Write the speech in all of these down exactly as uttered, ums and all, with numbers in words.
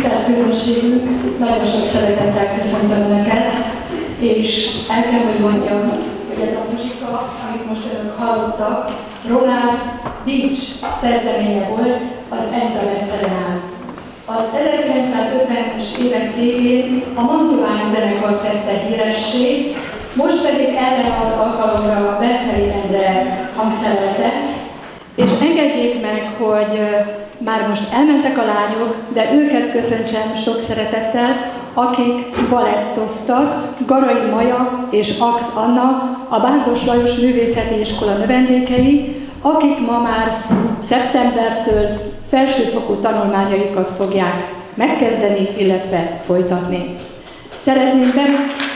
Tisztelt közönségünk, nagyon sok szeretettel köszöntöm Önöket, és el kell, hogy mondjam, hogy ez a muzsika, amit most Önök hallottak, Ronald Beach szerzeménye volt, az Elizabeth Serenade. Az ezerkilencszázötvenes évek végén a Mantoványi zenekar tette híressé, most pedig erre az alkalomra Berczeli Endre hangszerelte, és engedjék meg, hogy már most elmentek a lányok, de őket köszöntsem sok szeretettel, akik balettoztak, Garai Maja és Ax Anna, a Bárdos Lajos Művészeti Iskola növendékei, akik ma már szeptembertől felsőfokú tanulmányaikat fogják megkezdeni, illetve folytatni. Szeretném be...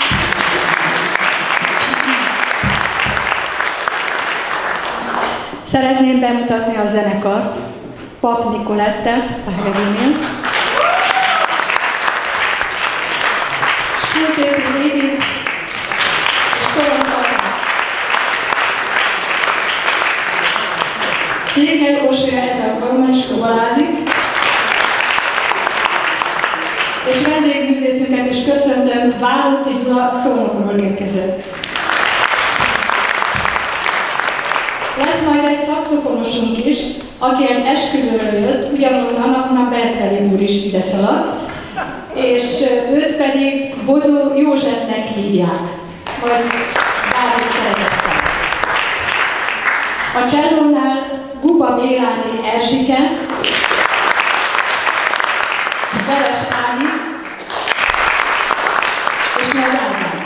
Szeretném bemutatni a zenekart, Pap Nicolettet a hegedűnél, Skultéri Lévit, Székely Orsolya ezzel alkalommal is fuvalázik, és vendégművészünket is köszöntöm, Válóci Gyula Szolnokról érkezett. Lesz majd egy szaxofonosunk is, aki egy esküvőről jött, ugyanonnan, ahonnan Berczeli úr is ide szaladt, és őt pedig Bozó Józsefnek hívják, vagy bárhogy szeretettel. A csellónál Guba Béláné Erzsike, Veres Ági és Nagy Ádám.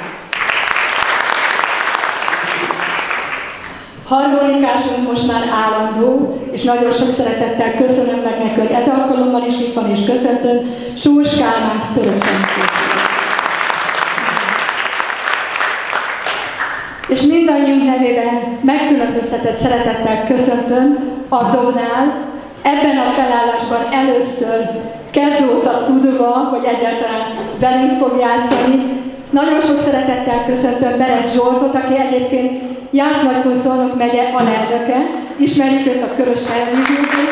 Harmonikásunk most már állandó, és nagyon sok szeretettel köszönöm meg neki, hogy ez alkalommal is itt van, és köszöntöm Súrs Kálmánt Törökszentét. És mindannyiunk nevében megkülönböztetett szeretettel köszöntöm a Dobnál, ebben a felállásban először kedd óta tudva, hogy egyáltalán velünk fog játszani. Nagyon sok szeretettel köszöntöm Bereg Zsoltot, aki egyébként Jász-Nagykun-Szolnok megye alelnöke, ismerjük őt a Körös televízióból,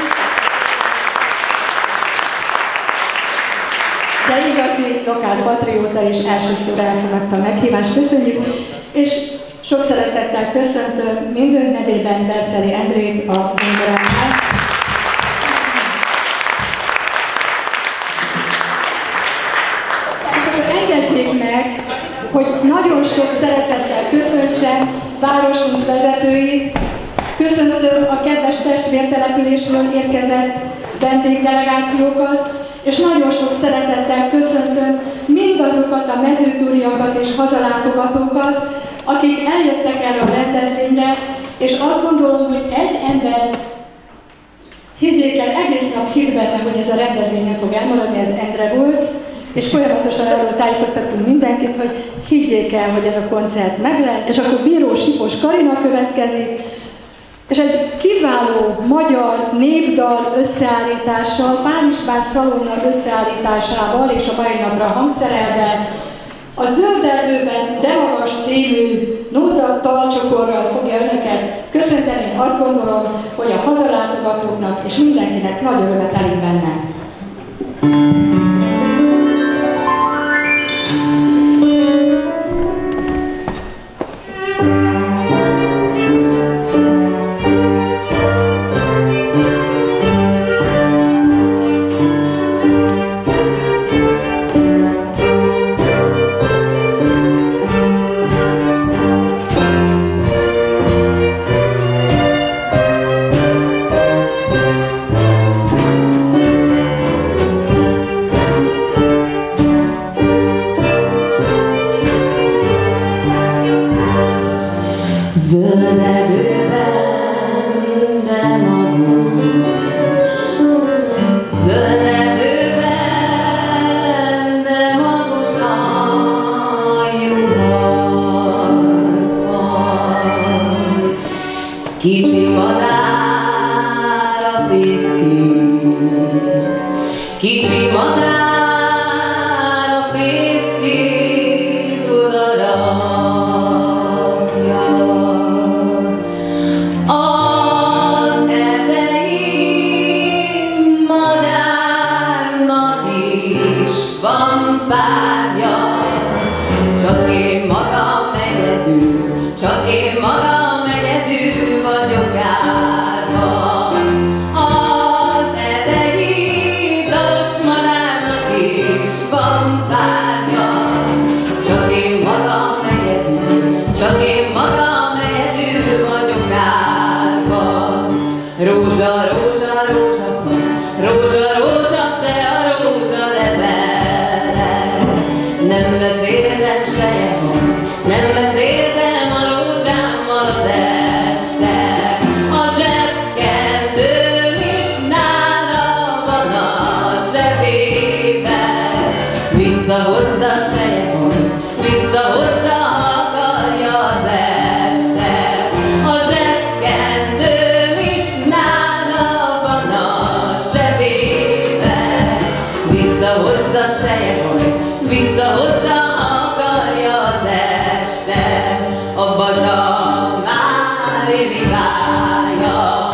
de igazi lokál patrióta és elsőször elfogadta a meghívást. Köszönjük, és sok szeretettel köszöntöm mindünk nevében Berczeli Endrét a zongoránál. És akkor engedjék meg, hogy nagyon sok szeretettel köszöntsem városunk vezetőit, köszöntöm a kedves testvértelepülésről érkezett vendégdelegációkat, és nagyon sok szeretettel köszöntöm mindazokat a mezőtúriakat és hazalátogatókat, akik eljöttek erre a rendezvényre, és azt gondolom, hogy egy ember, higgyék el, egész nap hitt benne, hogy ez a rendezvény nem fog elmaradni, ez Endre volt, és folyamatosan arról tájékoztattunk mindenkit, hogy higgyék el, hogy ez a koncert meg lesz, és akkor Bíró Sipos Karina következik, és egy kiváló magyar népdal összeállítással, Pál István Szalonna összeállításával és a mai napra hangszerelve, a Zöld Erdőben De Magas című nóta dalcsokorral fogja Önöket köszönteni. Azt gondolom, hogy a hazalátogatóknak és mindenkinek nagy örömet elég benne. párja, csak én magam egyedül, csak én magam egyedül vagyok árban. Az edegi dalos madárnak is van párja, csak én magam egyedül, csak én magam egyedül vagyok árban. Rózsa, rózsa, rózsa, rózsa, rózsa, te a rózsa leveled. Nem vezérlem sejemon, nem vezérlem a rózsámmal az este. A zsebkendőm is nála van a zsebében. Visszahozza sejemon, visszahozza, ha akarja az este. A zsebkendőm is nála van a zsebében. Visszahozza sejemon, visszahozza, ha akarja az este. A bazsa már rivája,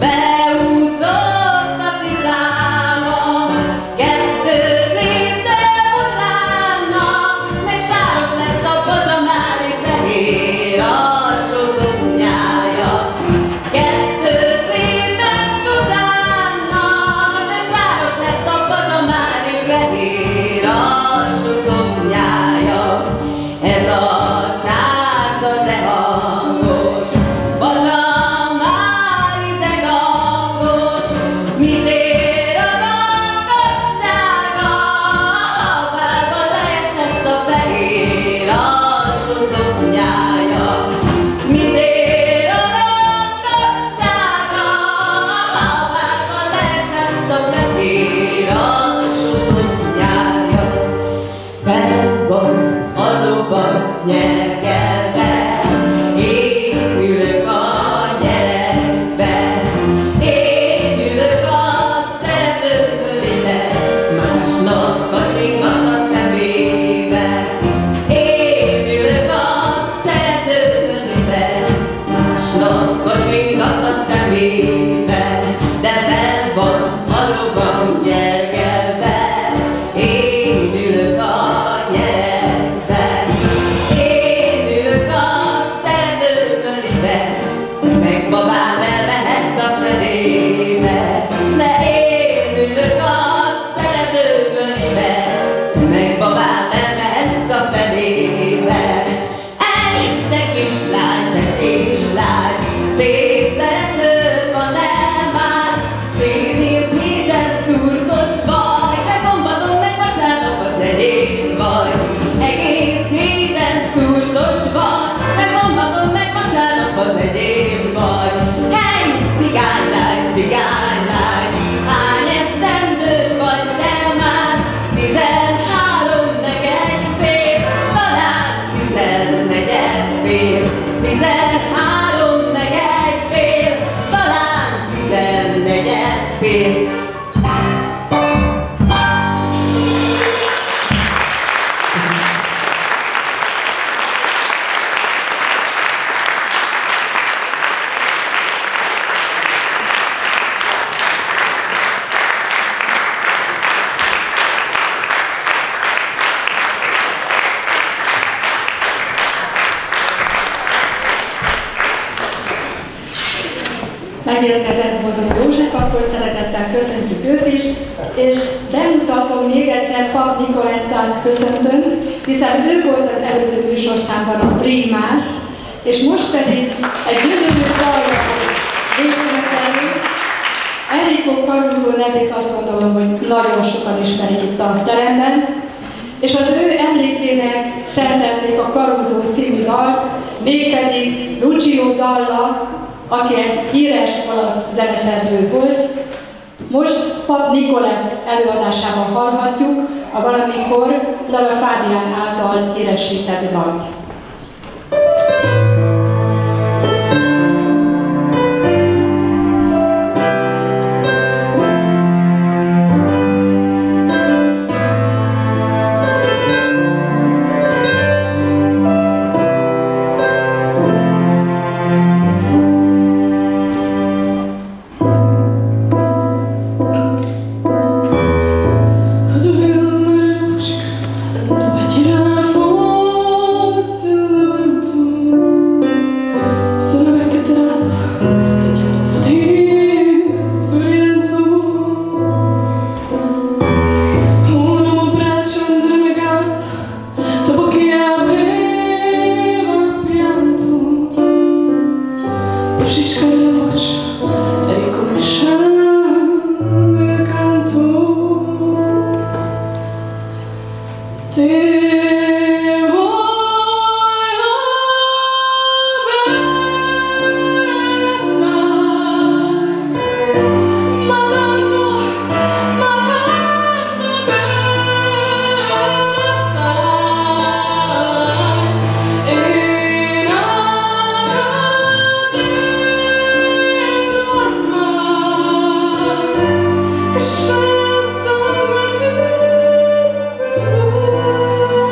beúszott a tizába, kettőt lépte utána, de sáros lett a bazsa már fehér alsó szoknyája. Kettőt lépett utána, de sáros lett a bazsa már fehér alsó szoknyája. Ez a csárda de hangos, bazsa már de gangos, mit ér a gangossága, ha bárba leesett a fehér alsó szoknyája. Mit ér a gangossága, ha bárba leesett a fehér alsó szoknyája. Fenn van a lovag nyergelve, én ülök a nyerekbe, én ülök a szerető fölébe, másnak kacsingat a szemébe. Én ülök a szerető fölébe, másnak kacsingat a szemébe, de fenn van a lovag nyergelve, én ülök a nyerekbe, én ülök a szerető fölébe, meg babám elmehetsz a felébe. De én ülök a szerető fölébe, meg babám elmehetsz a felébe. Ej, te kislány, te kislány, szép szeretőd van, nem már fél héten szurkos vagy, de szombaton meg vasárnap az enyém vagy. Egész héten szurkos vagy, de szombaton meg vasárnap az enyém vagy. Hely, cigánylány, cigánylány, hány esztendős vagy te már? Tizenhárom, negyed fél, talán tizennegyed fél. Tizenhárom, negyed fél, talán tizennegyed fél. Megérkezett Bozó József, akkor szeretettel köszöntjük őt is, és bemutatom még egyszer Pap Nikolettát köszöntöm, hiszen ő volt az előző műsorszámban a prímás, és most pedig egy gyönyörű dallal végülmetelő. Enrico Caruso nevét azt gondolom, hogy nagyon sokan ismerik itt a teremben, és az ő emlékének szentelték a Caruso című dalt, mégpedig Lucio Dalla, aki egy híres olasz zeneszerző volt. Most Pap Nikolett előadásában hallhatjuk a valamikor Lara Fabian által híresített dalt. Cause I feel Show some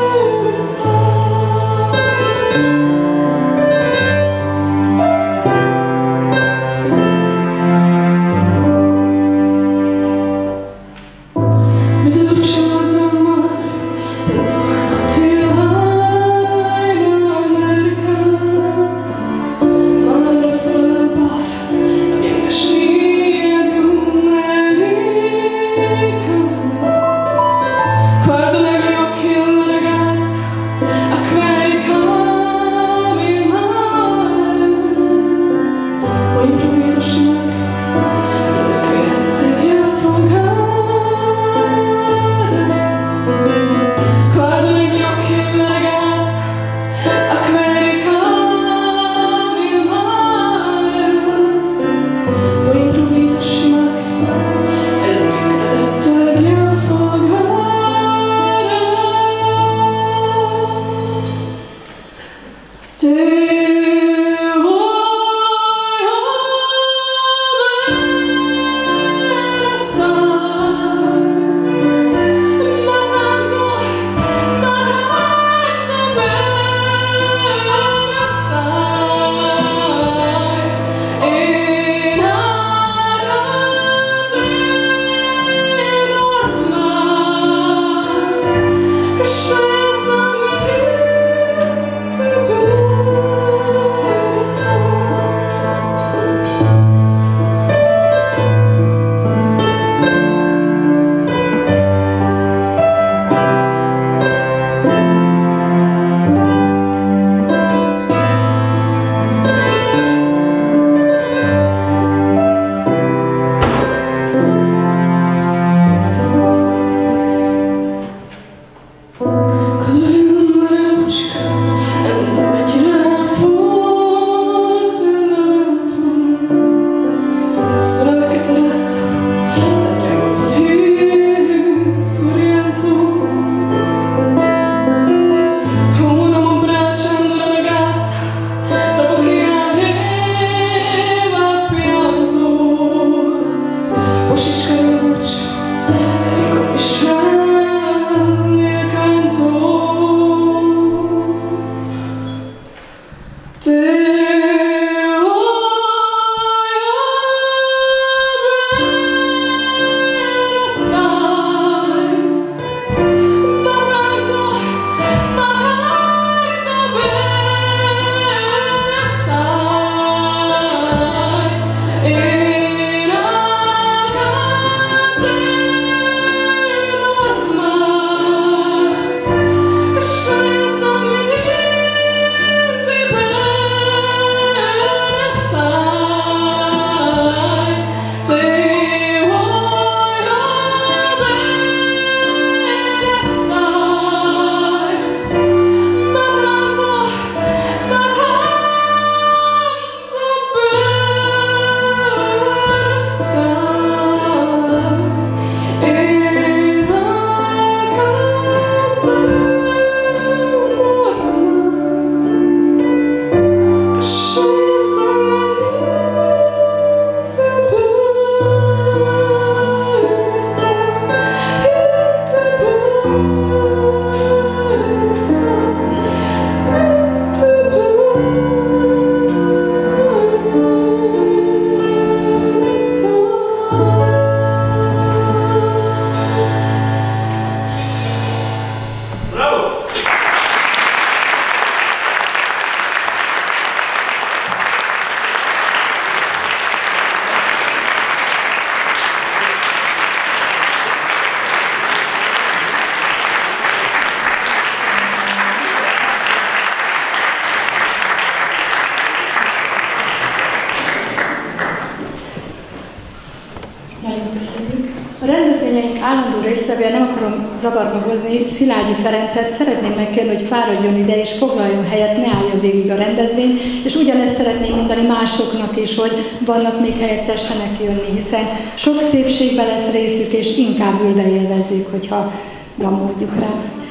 amelyik állandó résztvevője, nem akarom zavarba hozni, Szilágyi Ferencet szeretném megkérni, hogy fáradjon ide és foglaljon helyet, ne álljon végig a rendezvény, és ugyanezt szeretném mondani másoknak is, hogy vannak még helyek, tessenek jönni, hiszen sok szépségbe lesz részük, és inkább ülve élvezzék, hogyha nyomódjuk rá.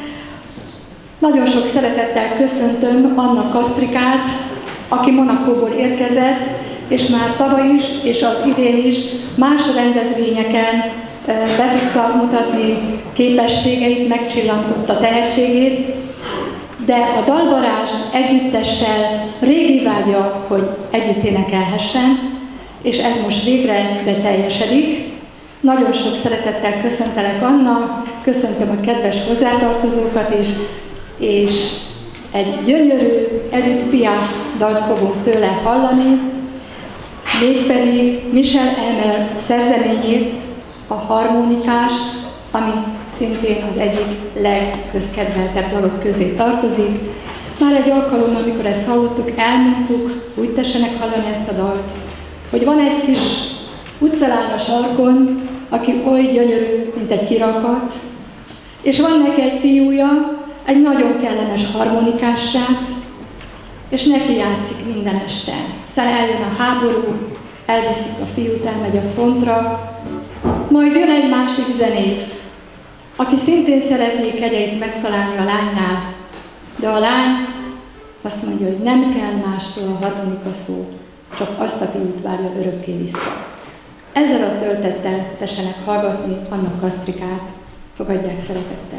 Nagyon sok szeretettel köszöntöm Anna Kasztrikát, aki Monakóból érkezett, és már tavaly is, és az idén is más rendezvényeken be tudta mutatni képességeit, megcsillantotta tehetségét, de a Dalvarázs együttessel régi vágya, hogy együtt énekelhessen, és ez most végre beteljesedik. Nagyon sok szeretettel köszöntelek, Anna, köszöntöm a kedves hozzátartozókat is, és egy gyönyörű Edith Piaf dalt fogunk tőle hallani, mégpedig Michel Elmer szerzeményét, a harmonikást, ami szintén az egyik legközkedveltebb dalok közé tartozik. Már egy alkalommal, amikor ezt hallottuk, elmondtuk, úgy tessenek hallani ezt a dalt, hogy van egy kis utcalány a sarkon, aki oly gyönyörű, mint egy kirakat, és van neki egy fiúja, egy nagyon kellemes harmonikás srác, és neki játszik minden este. Aztán eljön a háború, elviszik a fiút, elmegy a frontra, majd jön egy másik zenész, aki szintén szeretné kegyeit megtalálni a lánynál, de a lány azt mondja, hogy nem kell mástól a harmonika szó, csak azt a fiút várja örökké vissza. Ezzel a töltettel tessenek hallgatni Anna Kasztrikát, fogadják szeretettel.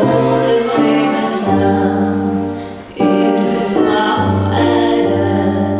Et de soir, elle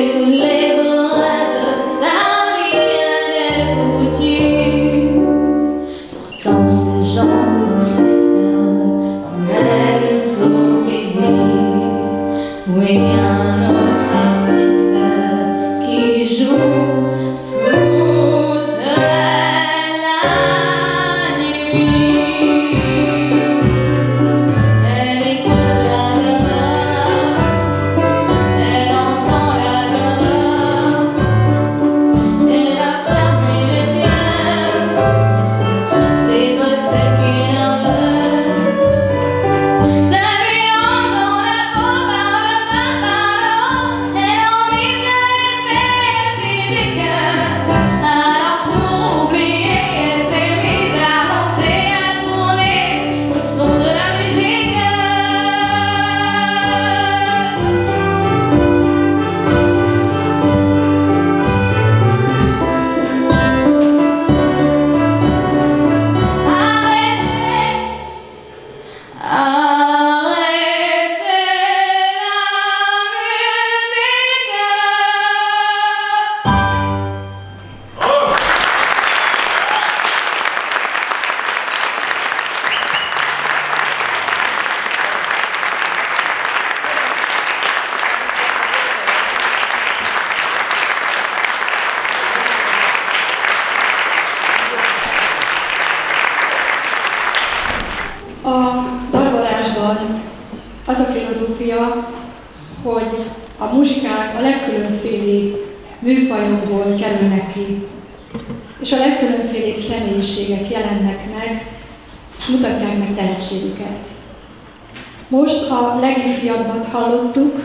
Az a filozófia, hogy a muzsikák a legkülönfélébb műfajokból kerülnek ki, és a legkülönfélébb személyiségek jelennek meg, és mutatják meg tehetségüket. Most a legifjabbat hallottuk,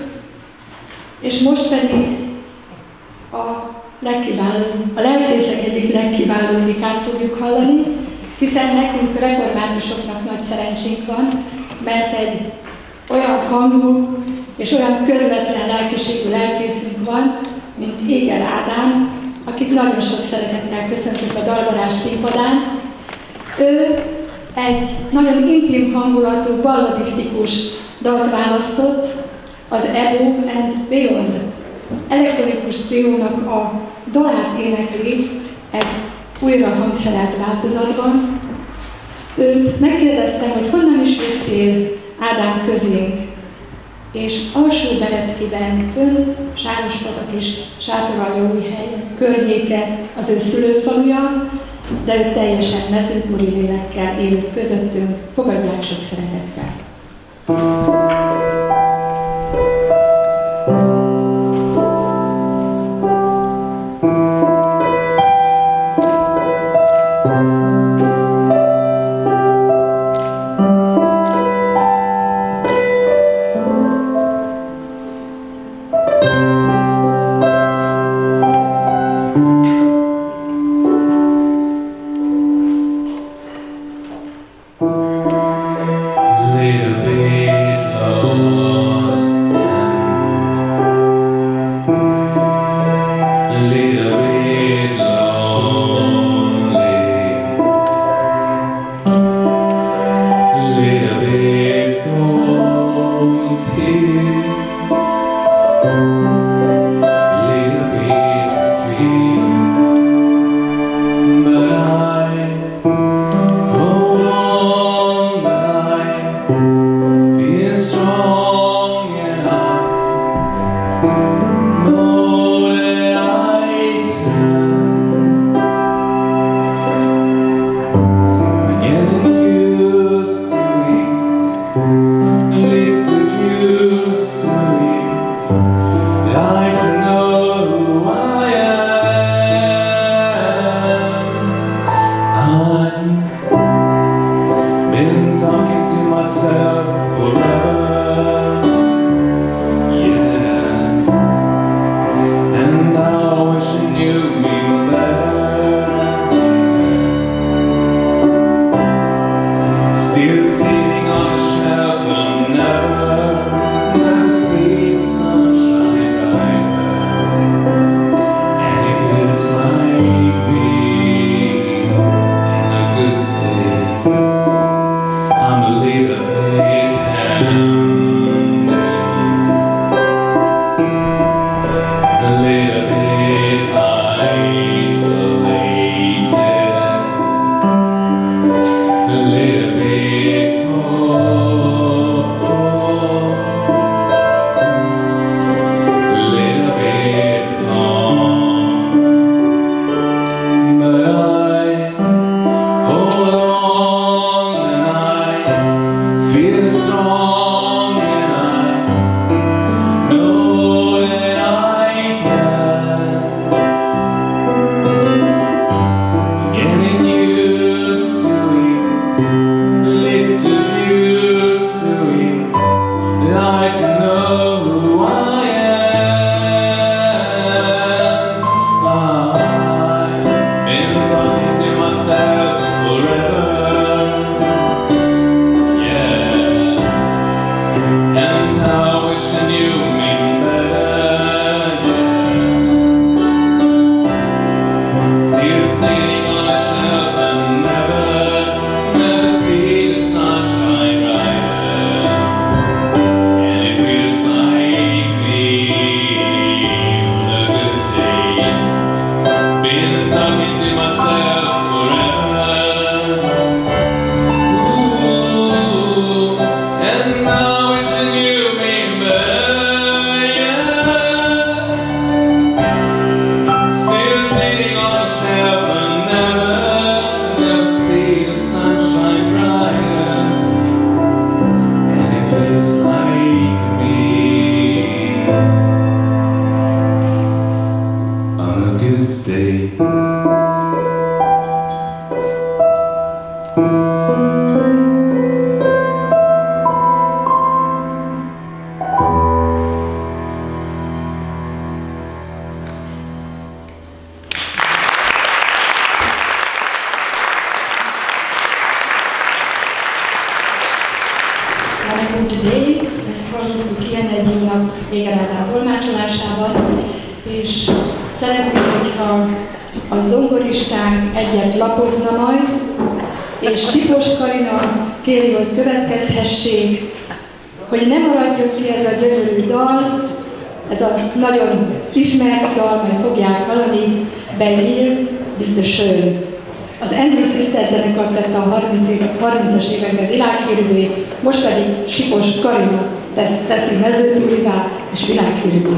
és most pedig a legkiválóbb, a lelkészek egyik legkiválóbbikát fogjuk hallani, hiszen nekünk reformátusoknak nagy szerencsénk van, mert egy olyan hangú és olyan közvetlen lelkiségű lelkészünk van, mint Éger Ádám, akit nagyon sok szeretettel köszöntök a Dalvarázs színpadán. Ő egy nagyon intim hangulatú, balladisztikus dalt választott, az Above and Beyond elektronikus triónak a dalát énekli egy újra hangszerelt változatban. Őt megkérdeztem, hogy honnan is jöttél, Ádám, közénk, és Alsó-Bereckiben, fönt Sárospatak és Sátoraljaújhely környéke az ő szülőfaluja, de ő teljesen mezőtúri lélekkel élt közöttünk. Fogadják sok szeretettel! Little bit low. és szeretném, hogyha a zongoristánk egyet lapozna majd, és Sipos Karina kéri, hogy következhessék, hogy ne maradjon ki ez a gyönyörű dal, ez a nagyon ismert dal, majd fogják hallani, Benyír, biztos Sőn. Az Andrew Sisters zenekar tette a harmincas években világhírűvé, most pedig Sipos Karina tesz, teszi mezőtúrivá és világhírűvé.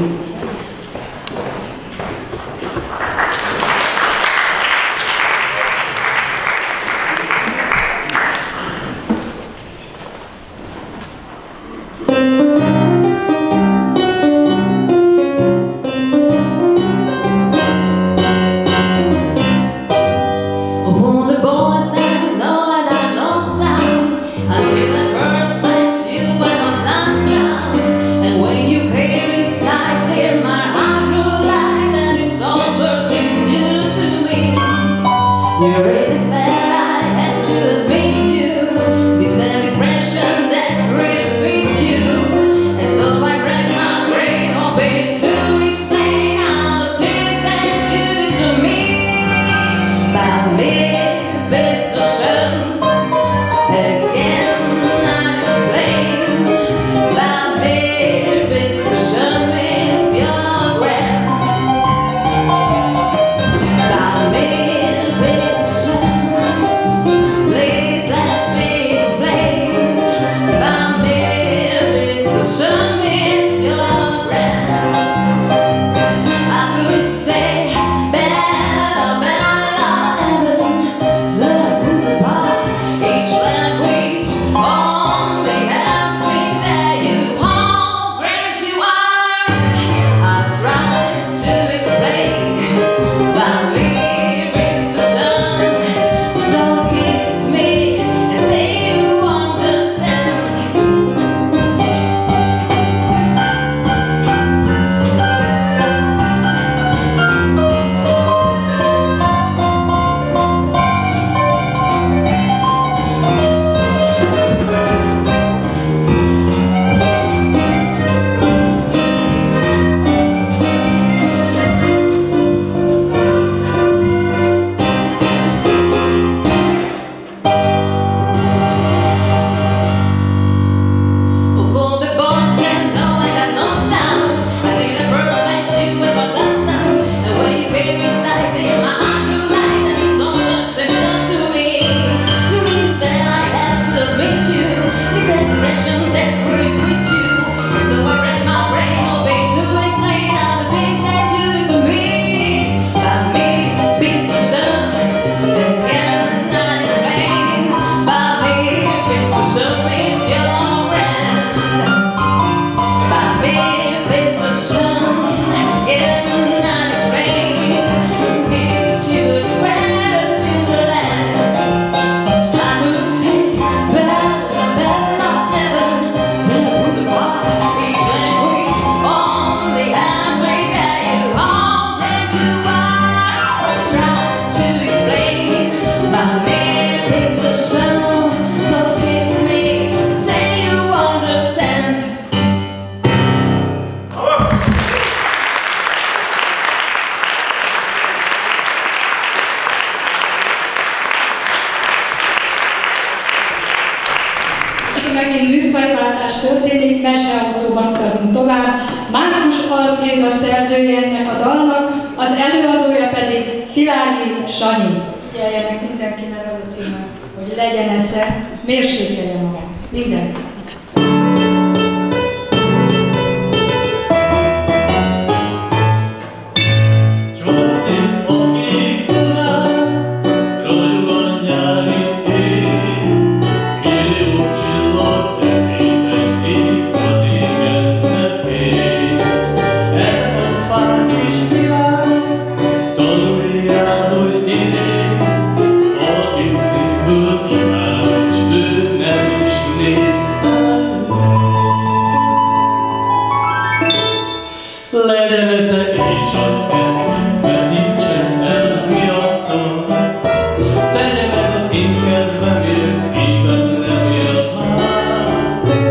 Megint műfajváltás történik, meseautóban utazunk tovább. Márkus Alfréd a szerzője ennek a dalnak, az előadója pedig Szilágyi Sanyi. Figyeljenek mindenki, mert az a címe, hogy legyen esze, mérsékelje magát. Mindenki.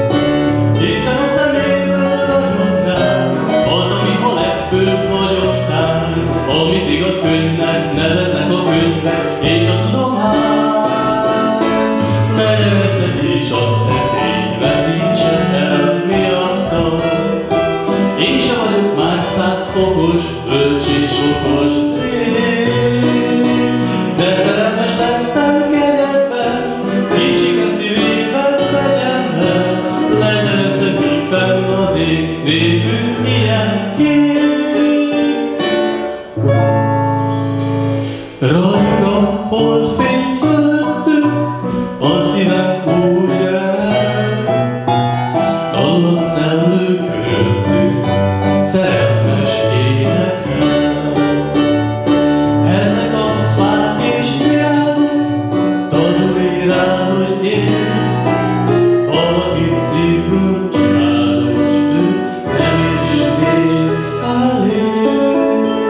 Hiszen a szeméből ragyog rám az, ami a legfőbb vagyok. okos lény. De szerelmes lettem kegyedben, kicsik a szívében vegyem le, legyen össze még fenn az ég, végül ilyen kék. Rajta holdfény fölöttünk, a szívem úgy remeg, dall a szellő köröttünk, szerelmes énekel. Ezek a fák és virágok tanulj rá, hogy én valakit szívből imádok, s ő nem is néz felém.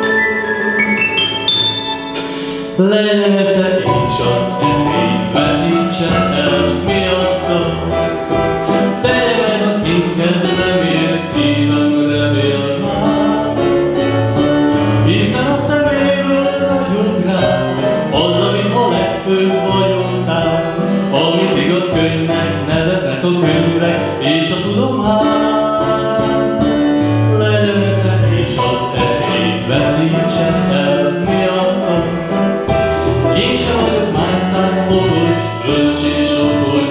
Legyen esze és az eszét veszítsen el miattam, tegye meg az én kedvem, ért szívem remél már. Hiszen a szeméből ragyog rám az, ami a legfőbb vagyontár, amit igaz könyvnek neveznek a könyvek és a tudomány. Legyen esze és az eszét veszítsen el miattam, én sem vagyok már száz fokos, bölcs és okos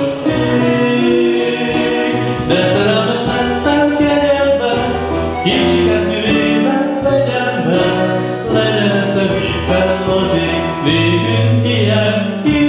ég. De szerelmes lettem kegyedben, kicsike szívében vegyem be, legyen esze még fenn az ég, végünk ilyen kék.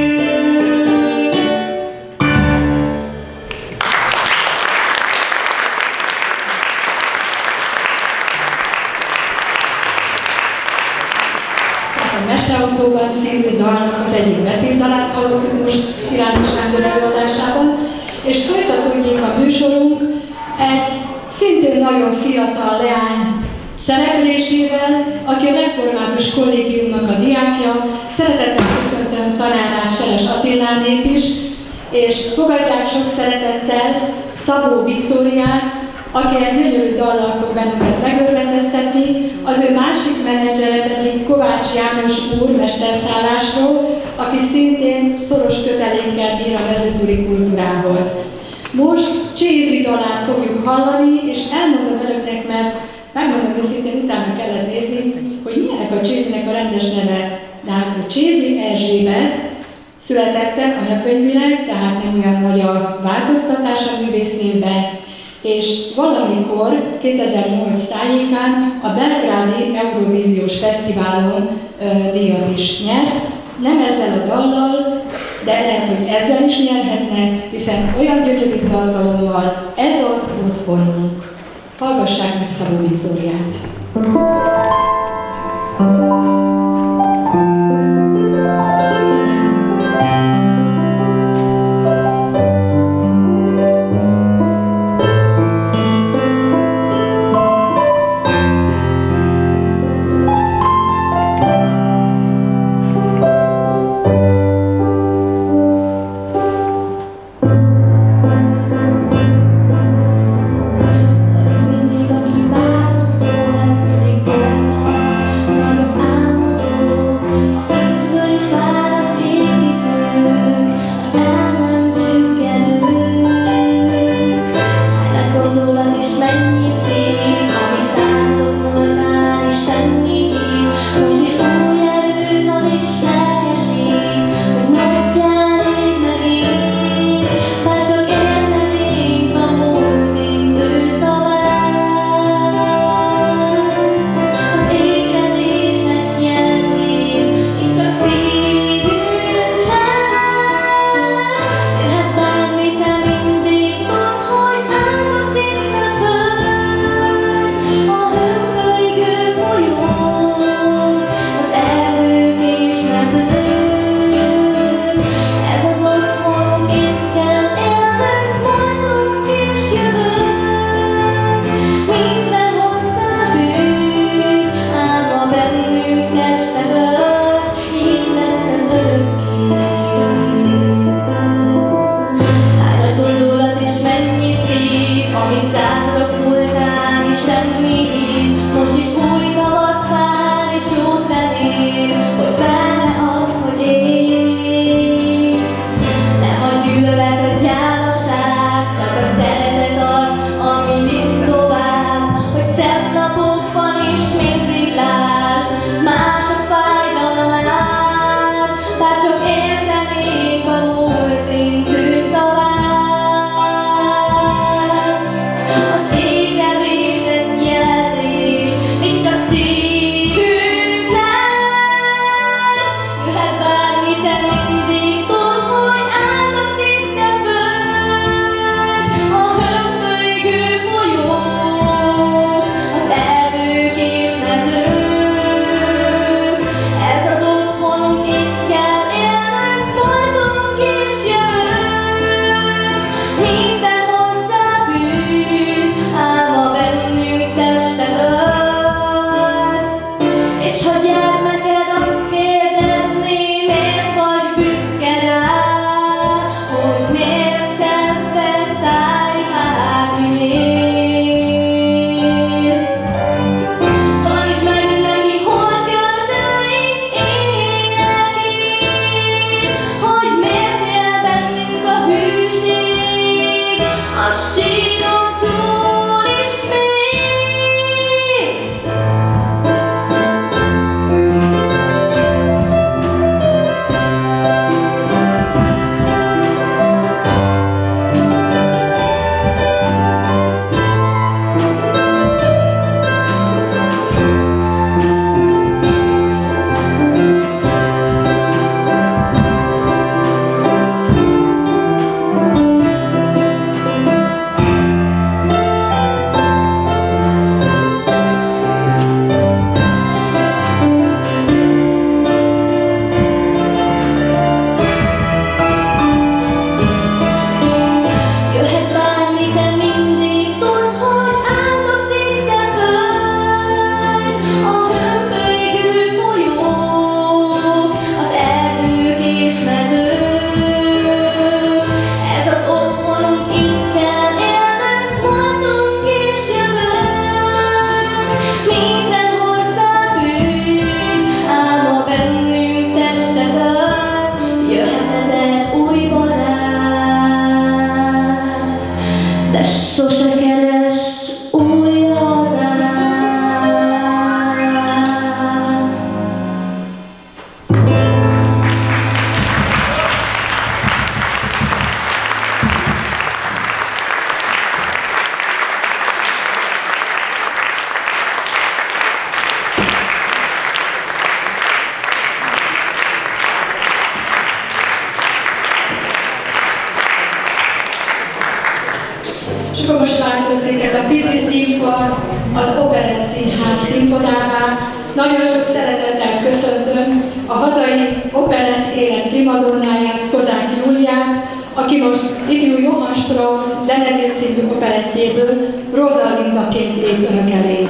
A Meseautóban című dalnak az egyik betétdalát hallottuk most Szilágyi Sándor előadásában, és folytatódjék a műsorunk egy szintén nagyon fiatal leány szereplésével, aki a Református Kollégiumnak a diákja. Szeretettel köszöntöm tanárát, Seres Attilánét is, és fogadják sok szeretettel Szabó Viktóriát, aki egy gyönyörű dallal fog bennünket megörvendeztetni, az ő másik menedzsere pedig Kovács János úr mesterszállásról, aki szintén szoros kötelékkel bír a mezőtúri kultúrához. Most Csézi dalát fogjuk hallani, és elmondom önöknek, mert megmondom őszintén, utána kellett nézni, hogy milyenek a Csézinek a rendes neve. De hát, hogy Csézi Erzsébet születettek anyakönyvileg, tehát nem olyan nagy a változtatás a művésznévben, és valamikor kétezer-nyolc tájékán a Belgrádi Eurovíziós Fesztiválon ö, díjat is nyert. Nem ezzel a dallal, de lehet, hogy ezzel is nyerhetnek, hiszen olyan gyönyörű tartalommal ez az otthonunk. Hallgassák meg Szabó Viktóriát! Mindig, aki bátor szólt, mindig voltak nagyobb hazai operett élet primadonnáját, Kozák Júliát, aki most ifjú Johann Strauss Deneville című operettjéből Rosalindaként lép önök elé.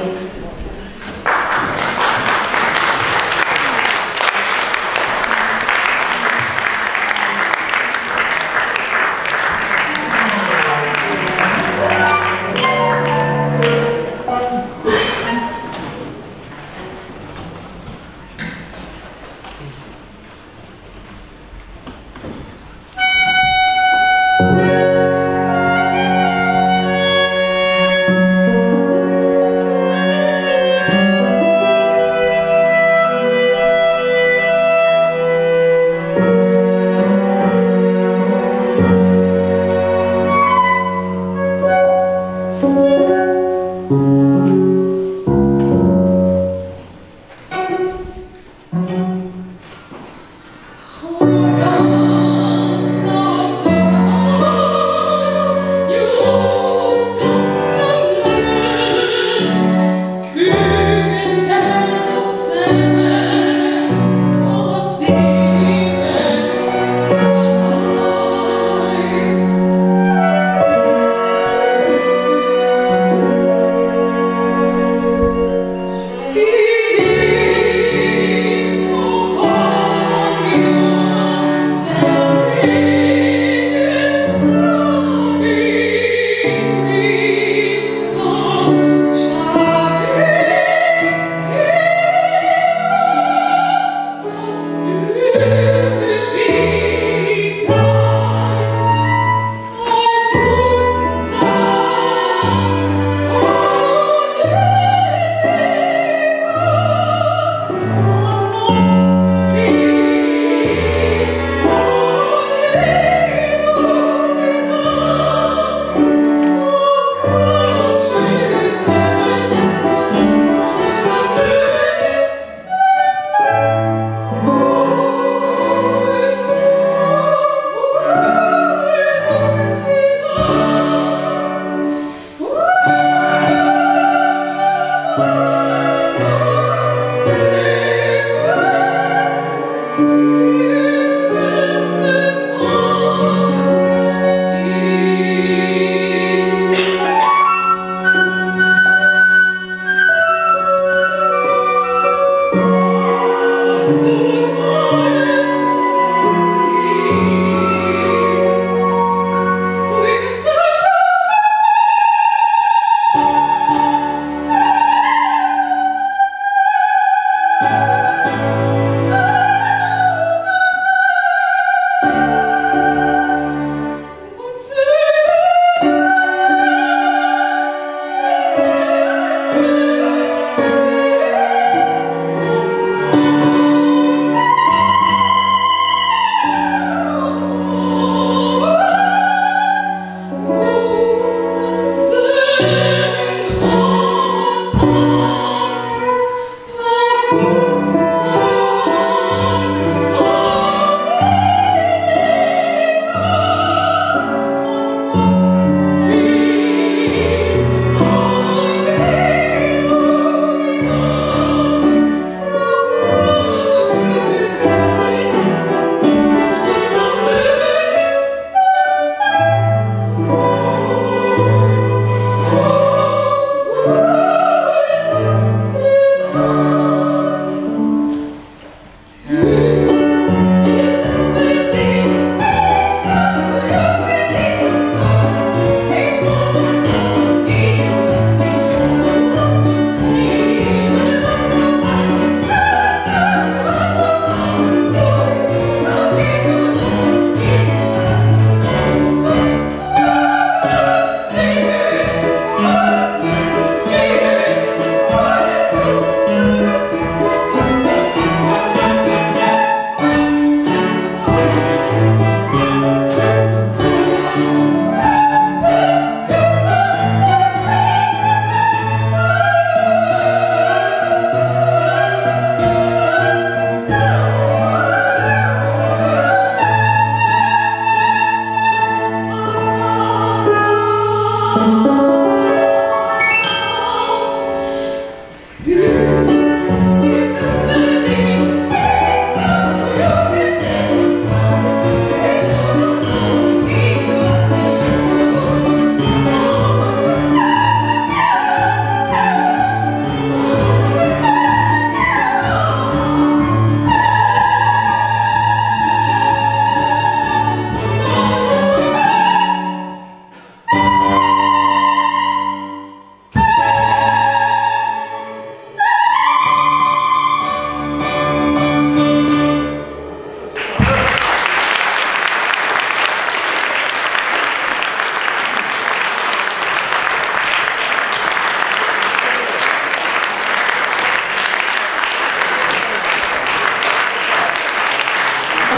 He is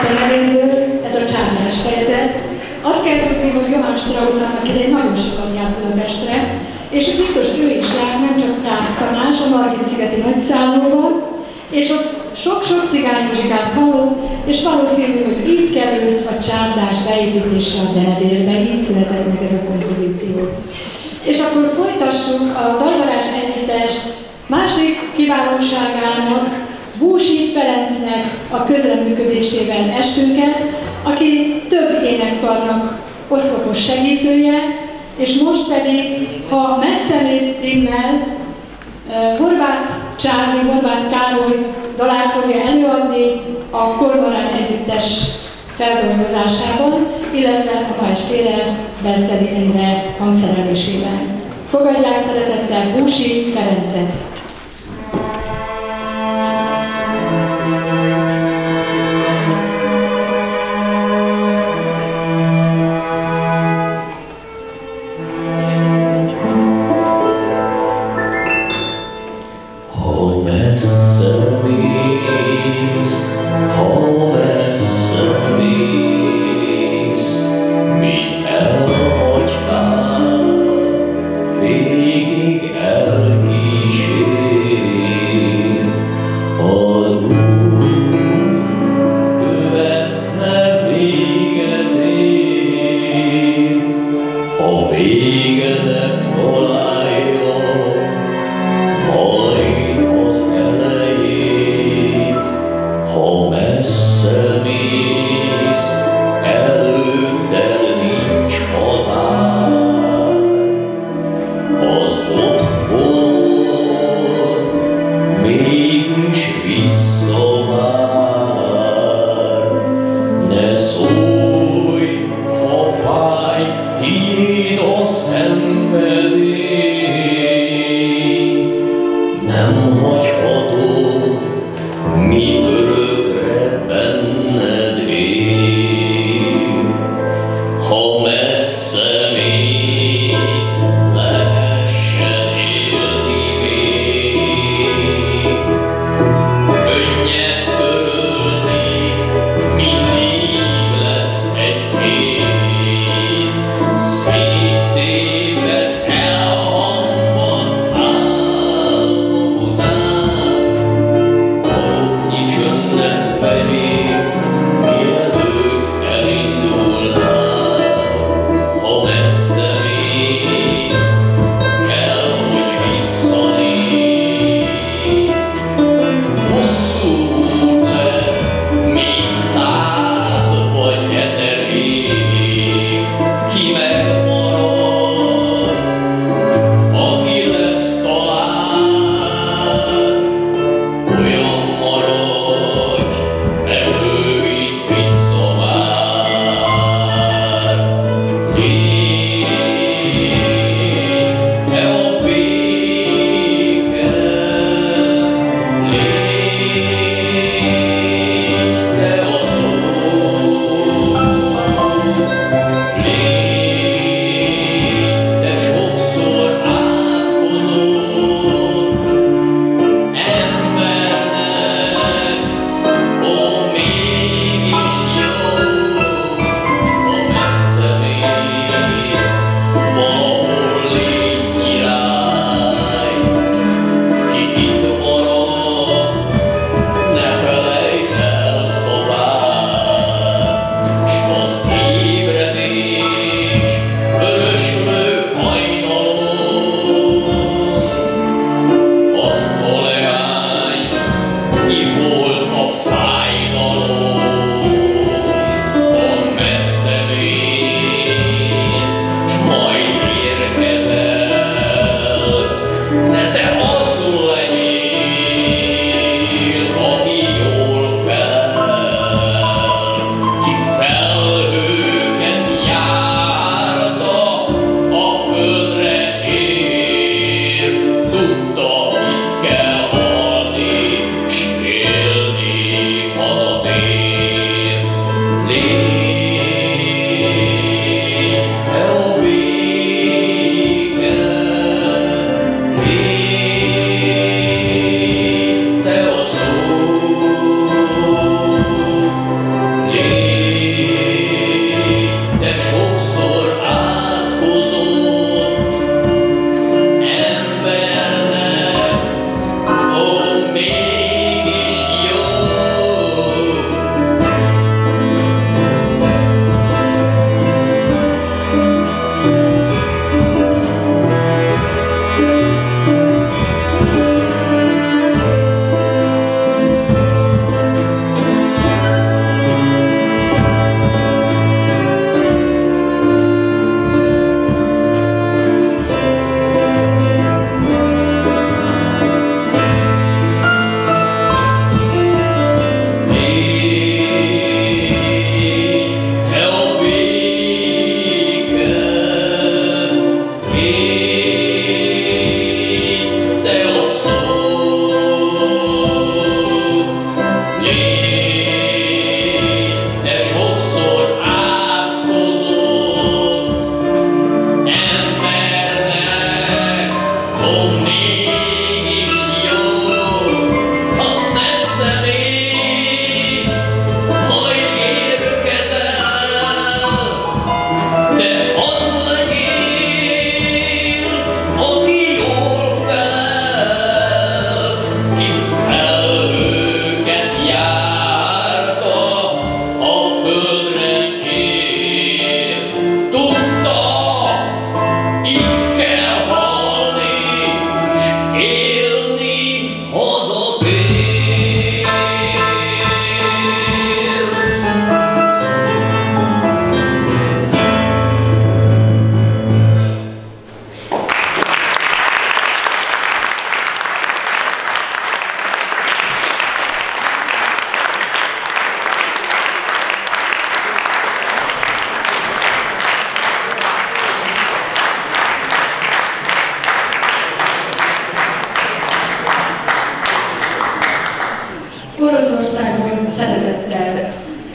tenyeréből, ez a csárdás fejezet. Azt kell tudni, hogy Johann Strauss annak idején nagyon sokat járt Budapestre, és biztos ő is járt, nem csak Rácz Tamás, a Margit-szigeti nagyszállóban, és ott sok-sok cigánymuzsikát hallott, és valószínű, hogy így került a csárdás beépítésre a Delvérbe, így született meg ez a kompozíció. És akkor folytassuk a Daldarás együttes másik kiválóságának, Búsi Ferencnek a közreműködésével estünket, aki több énekkarnak oszlopos segítője, és most pedig, ha Messzemész címmel Horváth Csárli, Horváth Károly dalát fogja előadni a Kormorán együttes feldolgozásában, illetve a Pajzs Félre Berceli Endre hangszerelésében. Fogadják szeretettel Búsi Ferencet! Nincs Oroszországból szeretettel.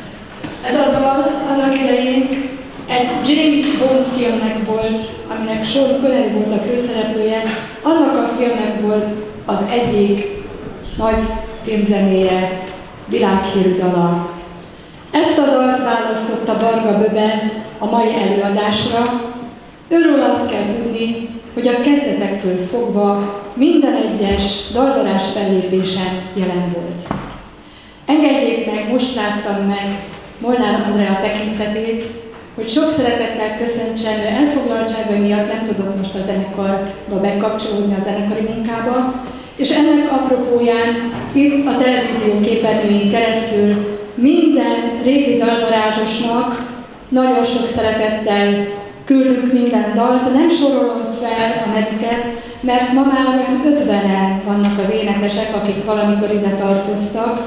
Ez a dal annak idején egy James Bond filmnek volt, aminek Sean Connery volt a főszereplője, annak a filmnek volt az egyik nagy filmzenéje, világhírű dala. Ezt a dalt választotta Varga Böbe a mai előadásra. Őről azt kell tudni, hogy a kezdetektől fogva minden egyes daldarás fellépésen jelen volt. Engedjék meg, most láttam meg Molnár Andrea tekintetét, hogy sok szeretettel köszöntsem, ő elfoglaltsága miatt nem tudok most a zenekarba bekapcsolódni a zenekari munkába, és ennek apropóján itt a televízió képernyőjén keresztül minden régi dalvarázsosnak nagyon sok szeretettel küldünk minden dalt, nem sorolom fel a nevüket, mert ma már olyan ötvenen vannak az énekesek, akik valamikor ide tartoztak,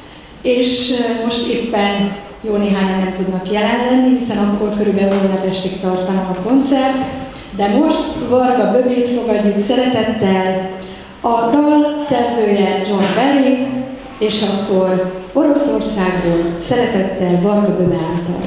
és most éppen jó néhányan nem tudnak jelen lenni, hiszen akkor körülbelül holnap estig tartana a koncert, de most Varga Böbét fogadjuk szeretettel, a dal szerzője John Barry, és akkor Oroszországról szeretettel Varga Böbe által.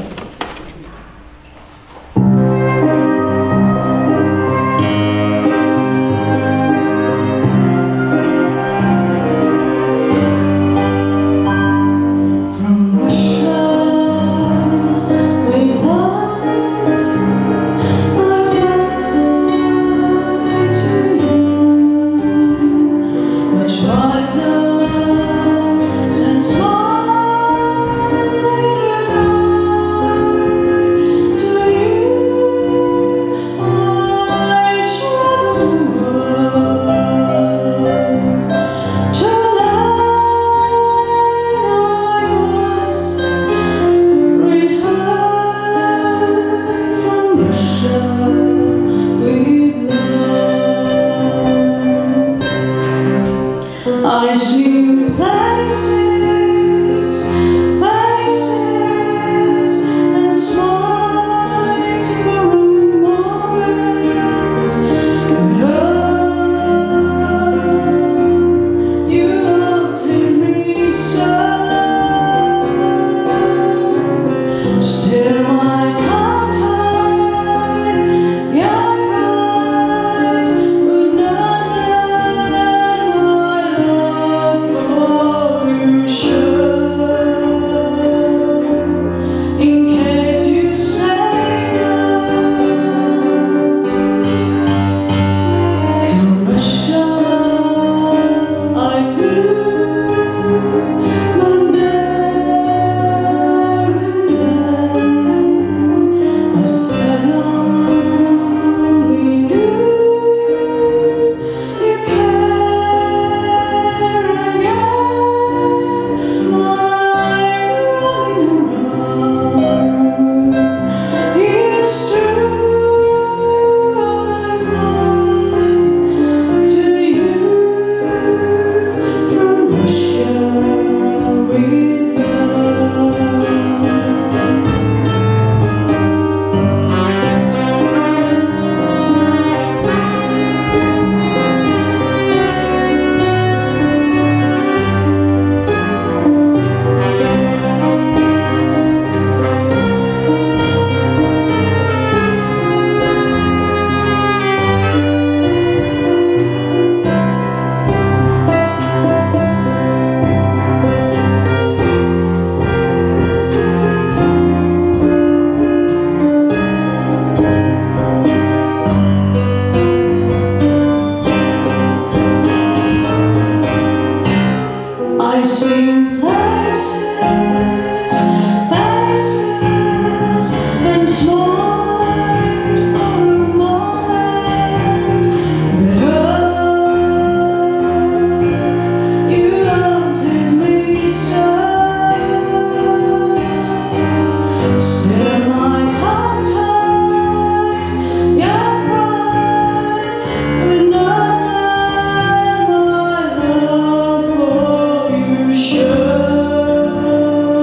Sure.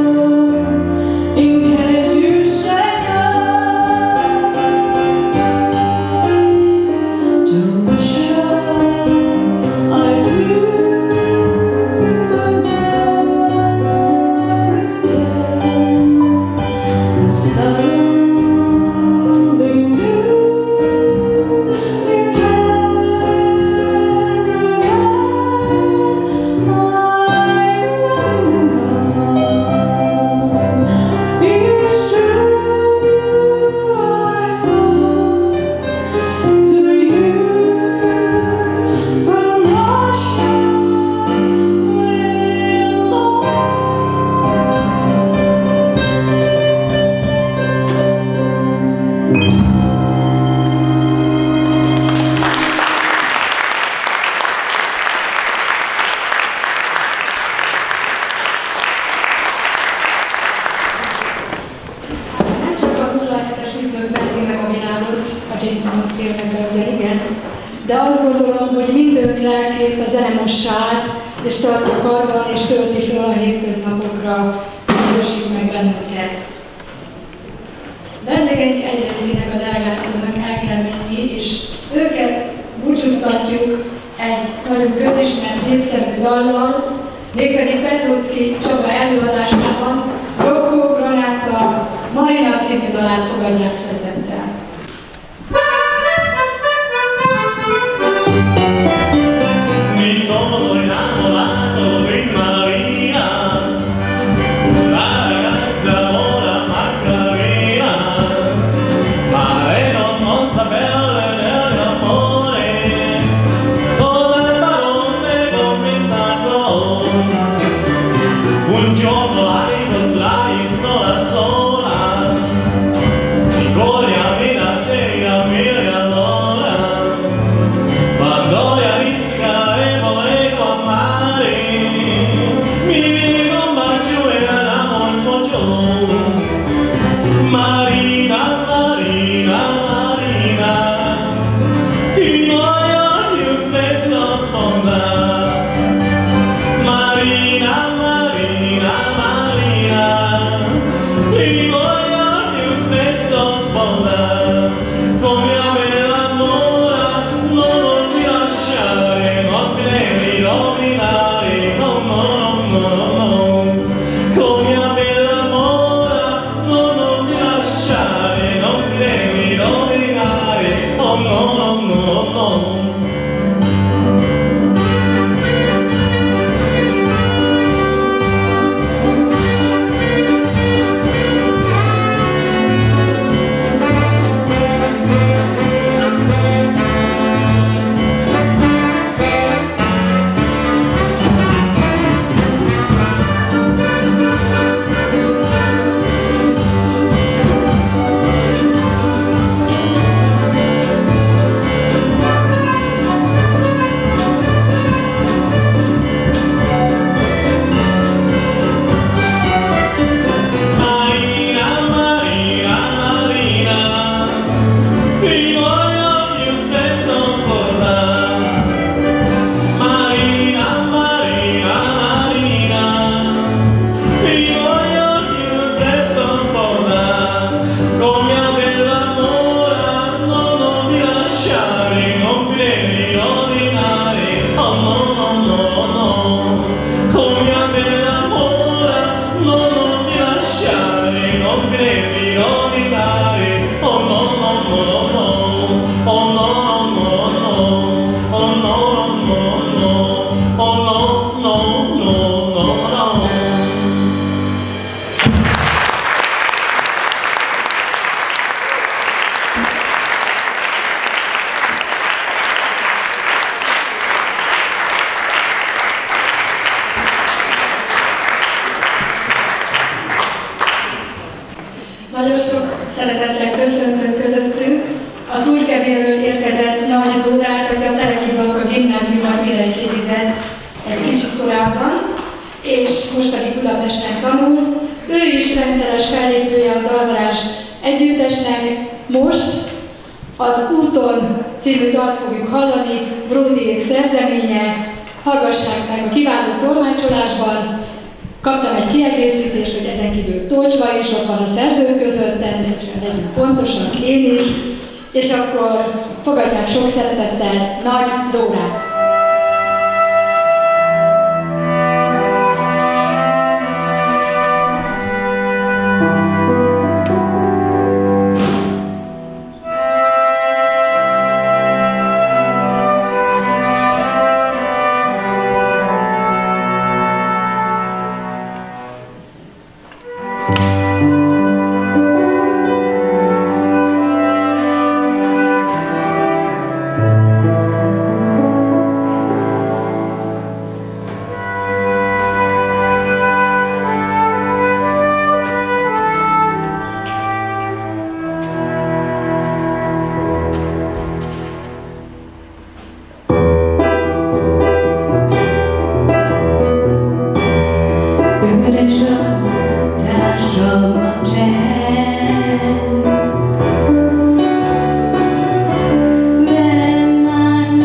de azt gondolom, hogy mindők lelkét a zene mossa át, és tartja karban, és tölti fel a hétköznapokra, hogy erősít meg bennünket. Vendégeink egy részének a delegációnak el kell menni, és őket búcsúztatjuk egy nagyon közismert, népszerű dallal, mégpedig Petróczky Csaba előadásában Rocco Granata Marina című dalát fogadják szeretettel. Mi sono innamorato di Marina, la ragazza ora Macarena, ma lei non sapeva dell'amore, cosa parole come sa solo. Un giorno la incontrai sola sola, mi coglie a vita te a me allora, quando io risca e volevo amare, mi viene con bacio e l'amore sfociò. Marina, Marina, Marina, ti voglio più spesso sposare. Marina, Marina, Marina, ti voglio più spesso sposare. Con mia bella amora non mi lasciare, non mi devi rovinare, no, no, no, no, no. Con mia bella amora non mi lasciare, non mi devi rovinare, oh no, no, no, no. Marina, Marina, Marina, ti voglio più spesso sposare. Marina, Marina, Marina, ti voglio più presto sposare. Con mia bella amora non mi lasciare, non mi devi rovinare, oh no, no, no, no. Con mia bella amora non mi lasciare, non mi devi rovinare, oh no, no, no, no, oh no, no, no, oh no, no, no, oh no, no, no, no, no. Nagyon sok szeretettel köszöntök közöttünk a Turkevéről érkezett Nagy Dórát, aki a Teleki-Blanka gimnáziumban érettségizett egy kicsit korábban, és most pedig Budapesten tanul. Ő is rendszeres fellépője a Dalvarázs együttesnek. Most az Úton című dalt fogjuk hallani, Bródiék szerzeménye. Hallgassák meg a kiváló tolmácsolásban. Kaptam egy kiegészítést, hogy ezen kívül Tócsva is ott van a szerzők között, természetesen legyünk pontosak, én is, és akkor fogadják sok szeretettel Nagy Dórát. Bemán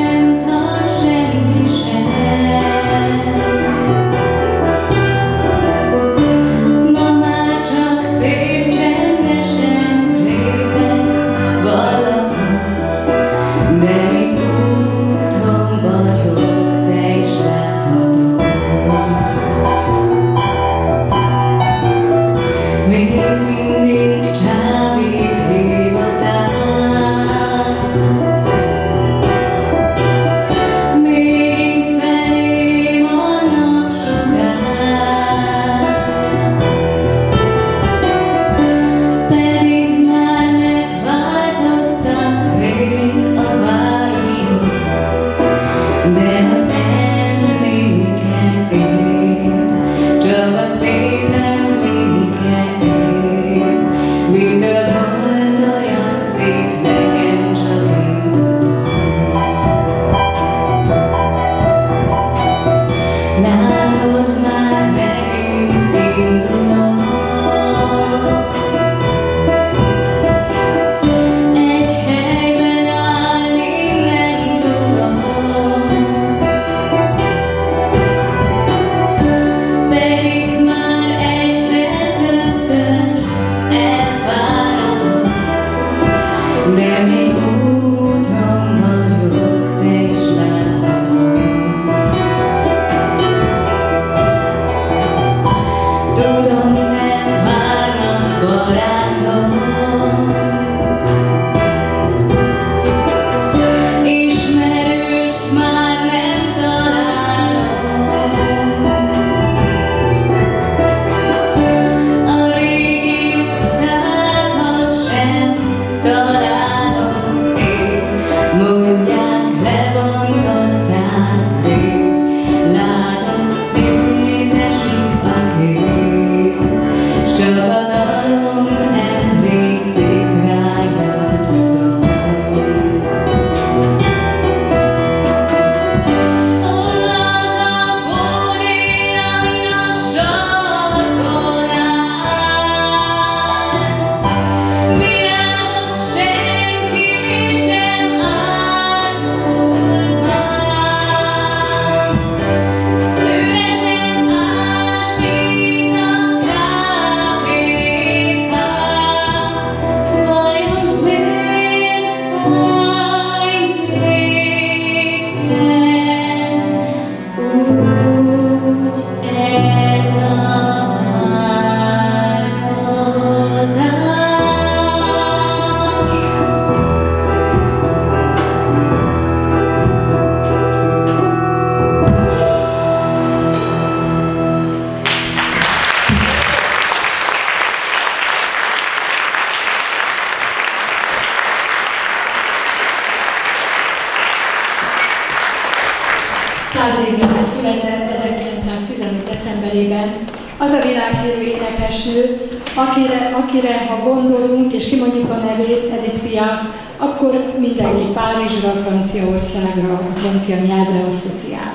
száz éve született ezerkilencszáztizenöt. decemberében az a világhírű énekesnő, akire, akire ha gondolunk és kimondjuk a nevét, Edith Piaf, akkor mindenki Párizsra, Franciaországra, a francia nyelvre asszociál.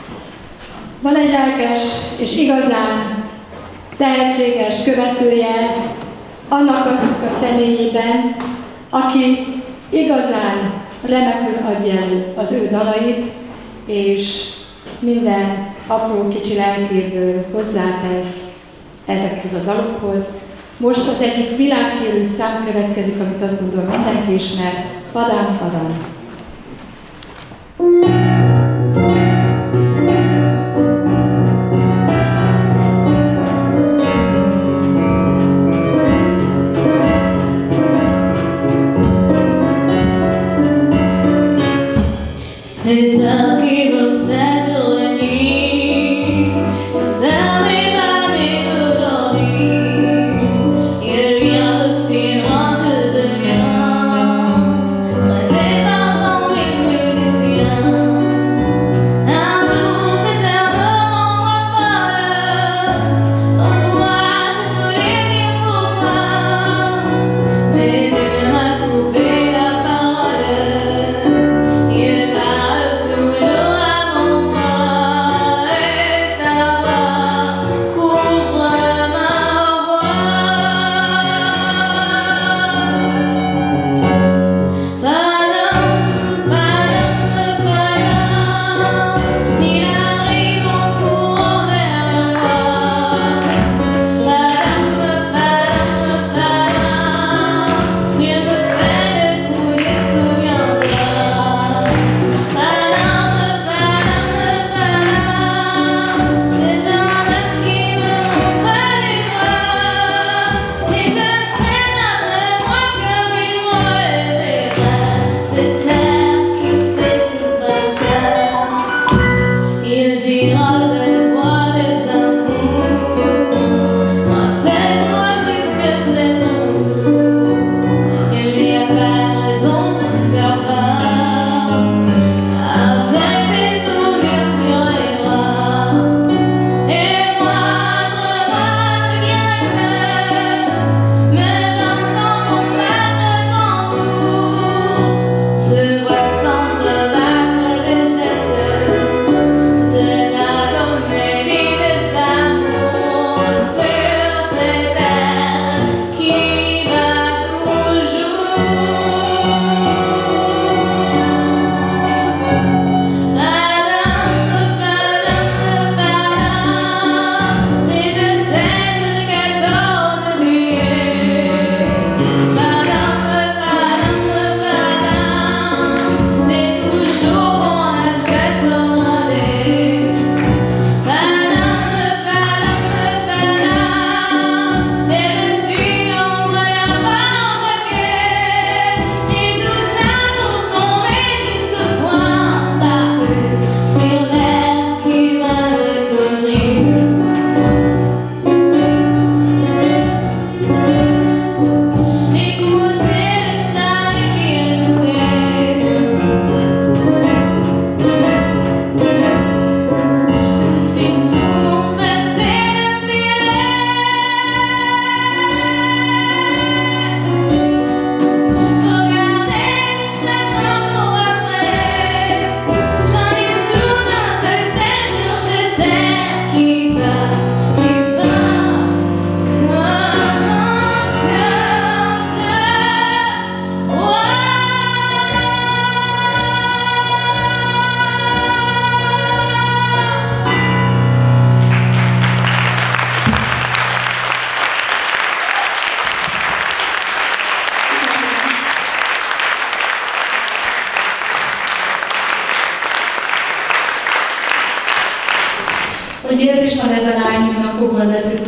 Van egy lelkes és igazán tehetséges követője annak aznak a személyében, aki igazán remekül adja elő az ő dalait, és minden apró kicsi lelkéből hozzátesz ezekhez a dalokhoz. Most az egyik világhírű szám következik, amit azt gondolom mindenki ismer, Padám, Padám. Never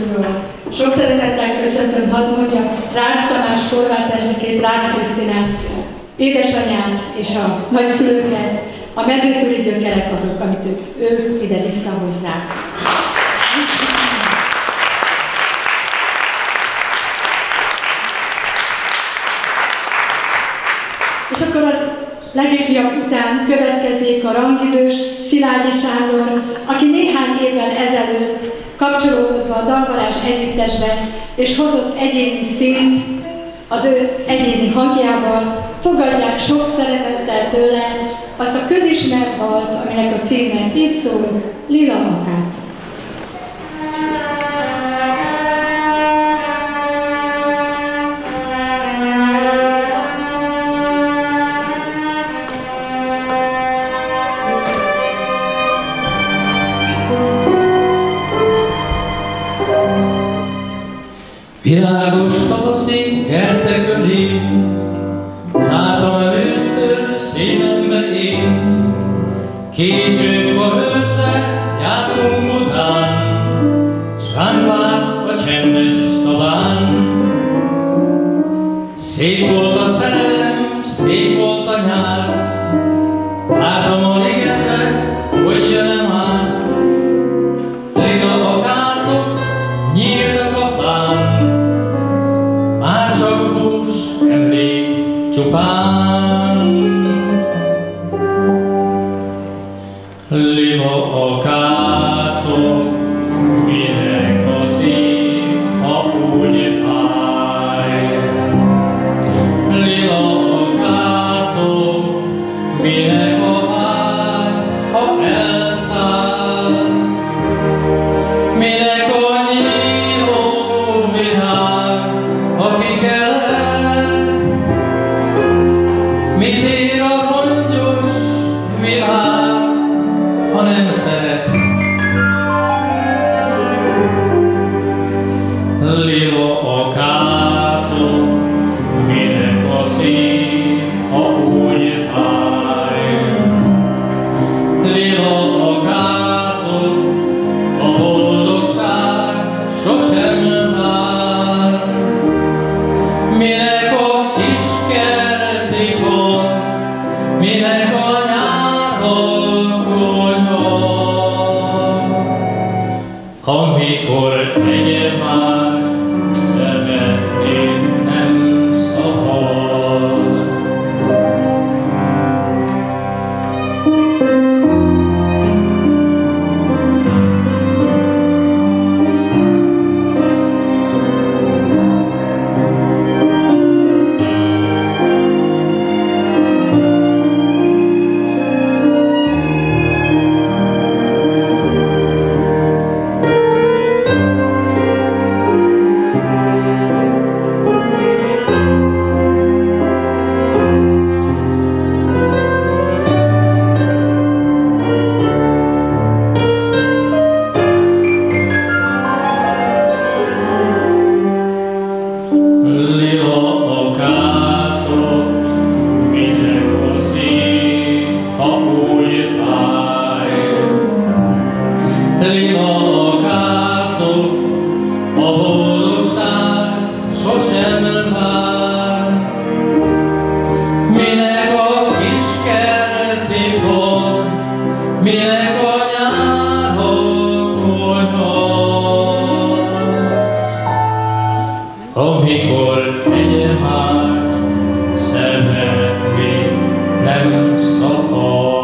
úrról. Sok szeretettel köszöntöm, hadd mondjam, Rácz Tamás, Horváth Erzsikét, Rácz Krisztinát, édesanyát és a nagyszülőket, a mezőtúri gyökerek azok, amit ők, ők ide visszahozzák. És akkor az legifjabb után következik a rangidős Szilágyi Sándor, aki néhány évvel ezelőtt kapcsolódott be a Dalvarázs együttesbe, és hozott egyéni színt az ő egyéni hangjával. Fogadják sok szeretettel tőle azt a közismert dalt, aminek a címe így szól, Lila Akácok. Virágos tavaszi kertek ölén, zártam először szívembe én. Később öltve jártunk után, s ránk várt a csendes taván. Szép volt a szerelem, szép volt a nyár, vártam a ligetbe, hogy jön-e már. Lila akácok nyíltak a fán, már csak bús emlék csupán. Lila akácok, minek a szív, ha úgy fáj. Lila akácok, minek a vágy, ha elszáll. Minek a nyíló virág, aki kellett? Mit ér a rongyos világ, ha nem szeret? Lila akácok, minek a szív, ha úgy fáj. Lila akácok, a boldogság sosem vár. Minek a kis kerti pont, minek a nyárhol konyha, amikor egymást szeretni nem szabad. Amikor egymást szeretni nem szabad.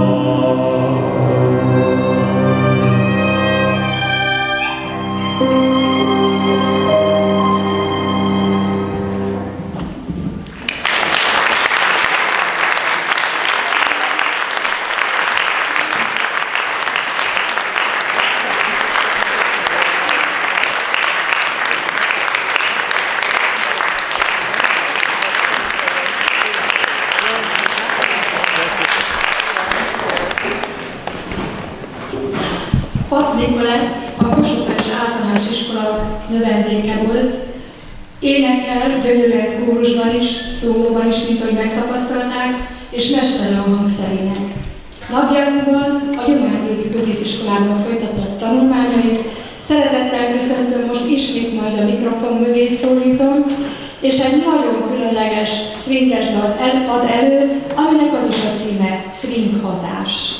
Papp Nikolett a Kossuth Általános Iskola növendéke volt, énekel, gyönyörűen kórusban is, szólóban is, mint ahogy megtapasztalták, és mestere a hangszerének. Napjainkban a Gyományvédi Középiskolában folytatott tanulmányait. Szeretettel köszöntöm most ismét majd a mikrofon mögé szólítom, és egy nagyon különleges swinges dalt el, ad elő, aminek az is a címe Swing hatás.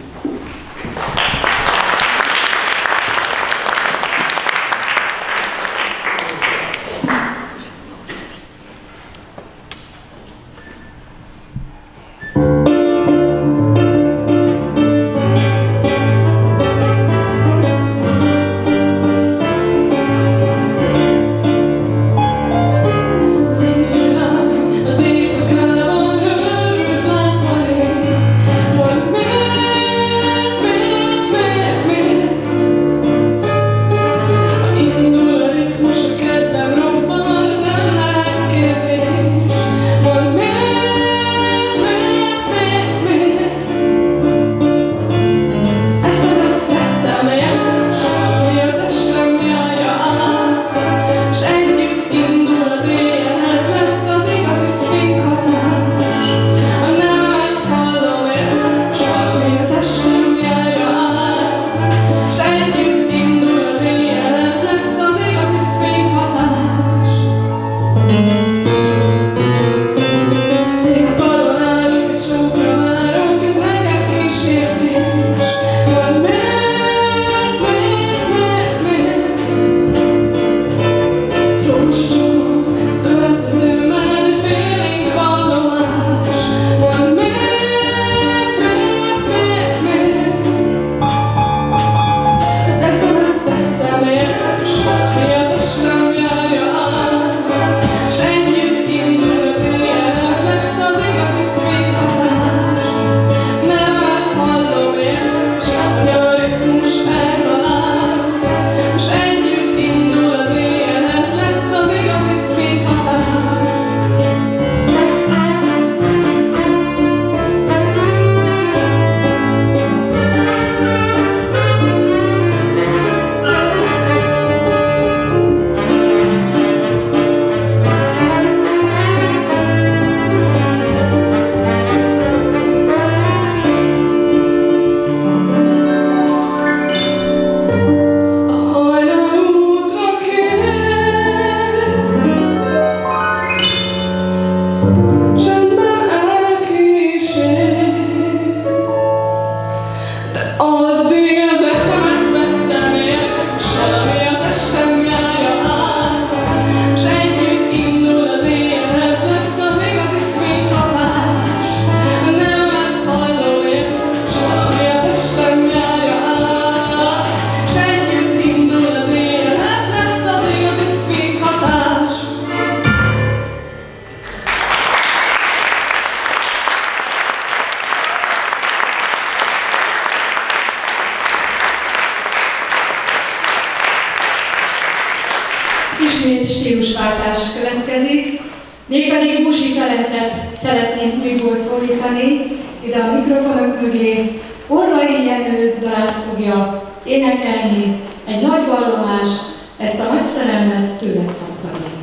Ismét stílusváltás következik, mégpedig Busi Ferencet szeretném újból szólítani, ide a mikrofonok mögé. Orrai Jenő dalát fogja énekelni, egy nagy vallomás, ezt a nagy szerelmet tőle kaptam én.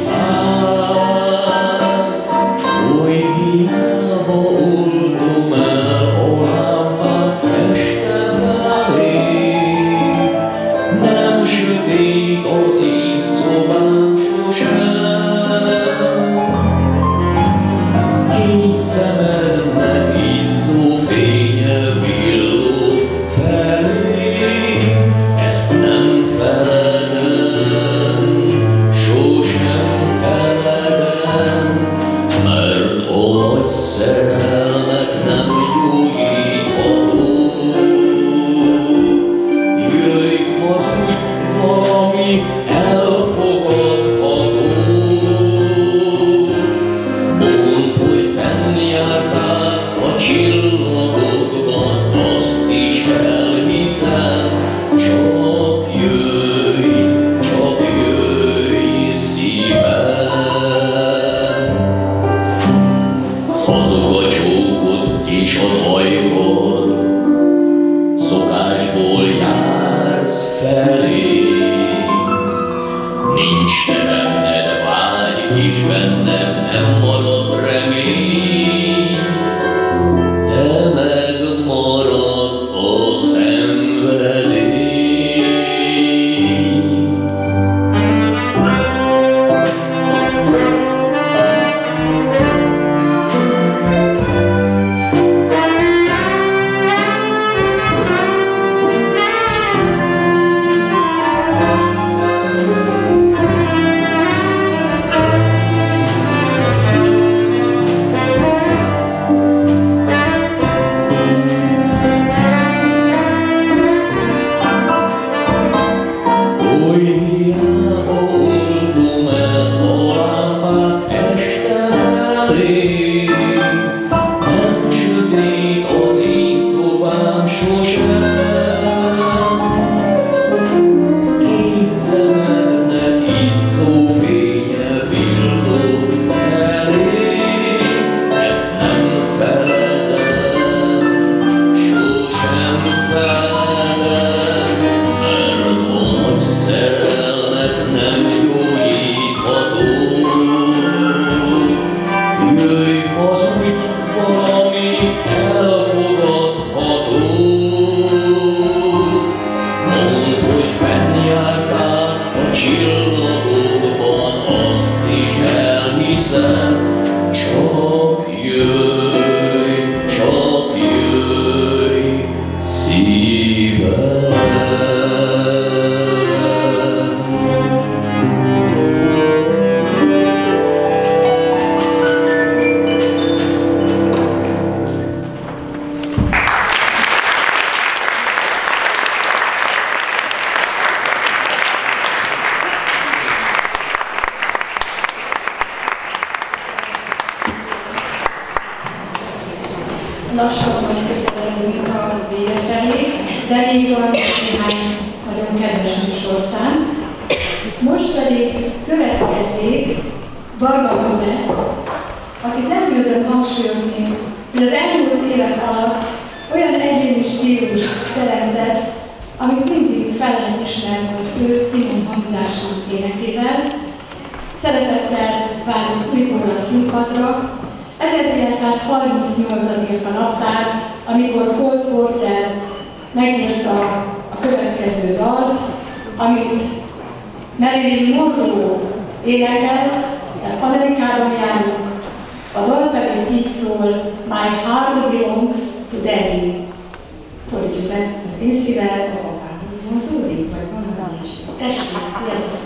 Hiába oldom el lassan közeledünk a vége felé, de még van néhány nagyon kedves műsorszám. Most pedig következzék Varga Güme, akit nem győzöm hangsúlyozni, hogy az elmúlt évek alatt olyan egyéni stílust teremtett, amit mindig fel lehet ismerni az ő finom hangzású énekével. Szeretettel várjuk újból a színpadra. ezerkilencszázharmincnyolcban írt a naptár, amikor Cole Porter megírta a következő dalt, amit Marilyn Monroe énekelt, tehát Amerikában járunk. A dal pedig így szól: My heart belongs to Daddy. Fordítsuk meg, az én szívem a apámhoz vonzódik, vagy van a is. Tessék, jelsz!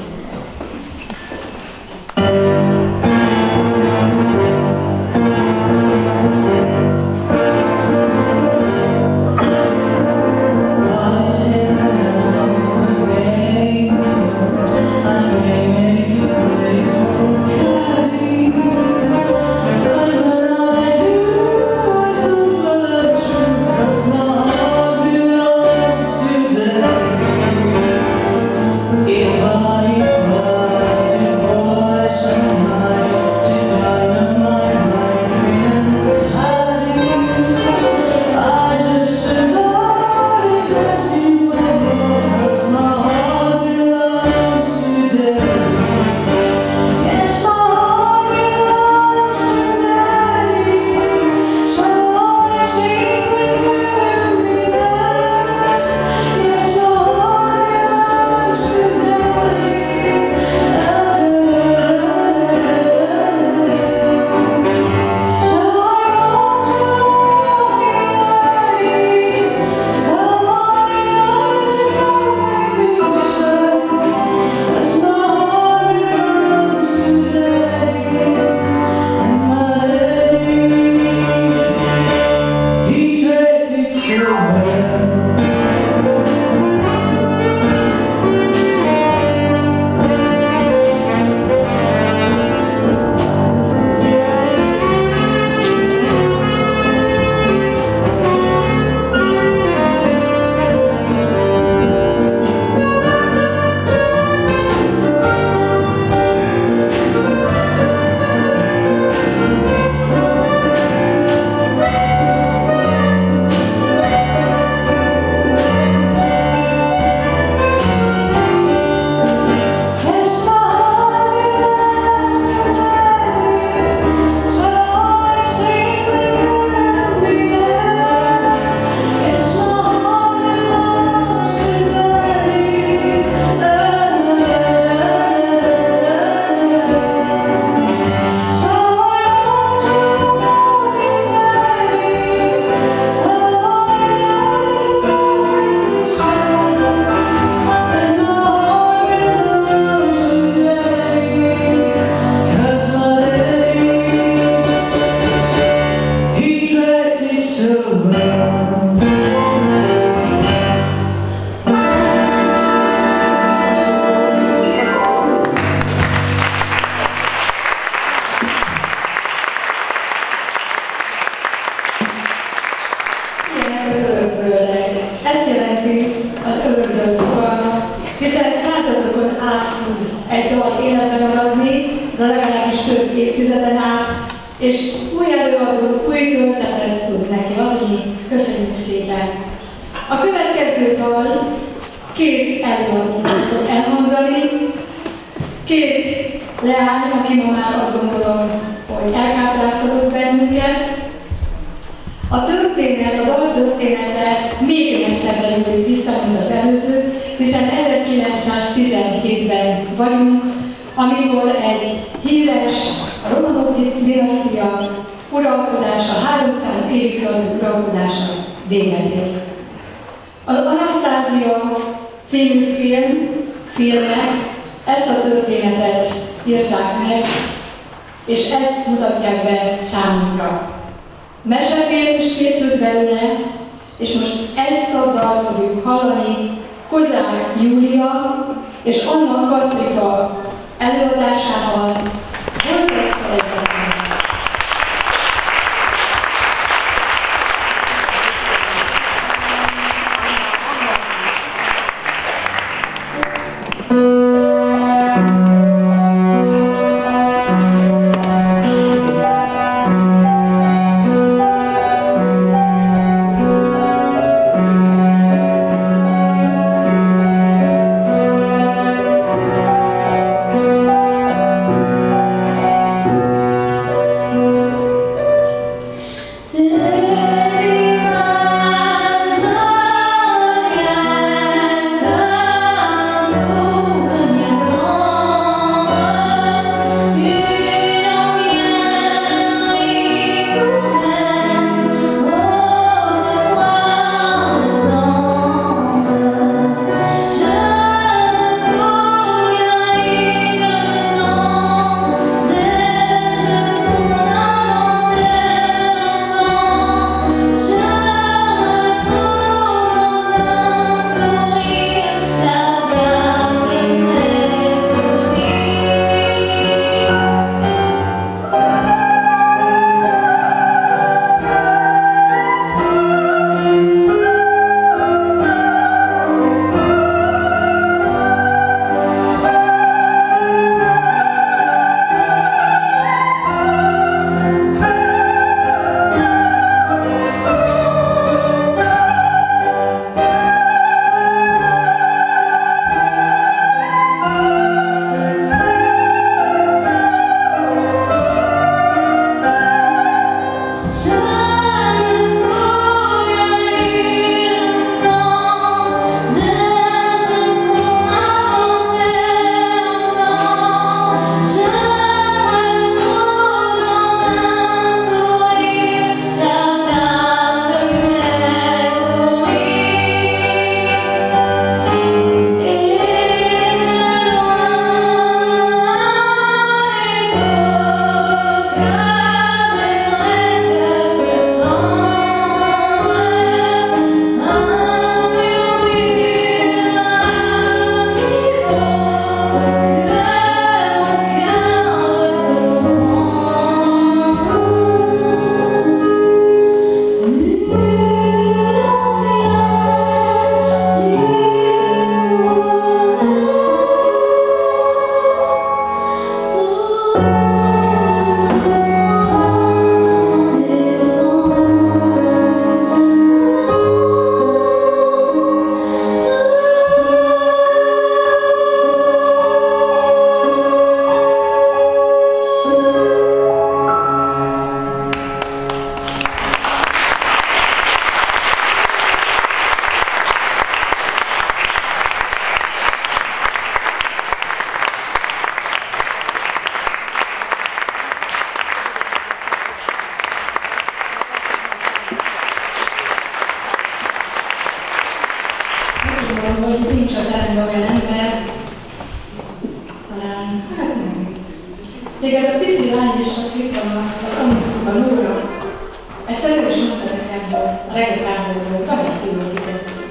gondolom, hogy nincs a teremben olyan ember, talán, hát nem. Még ez a pici lány is, aki itt van az Amerikában, Nóra, egyszerűen is mondta nekem, hogy a reggelárból van egy film, aki tetszik.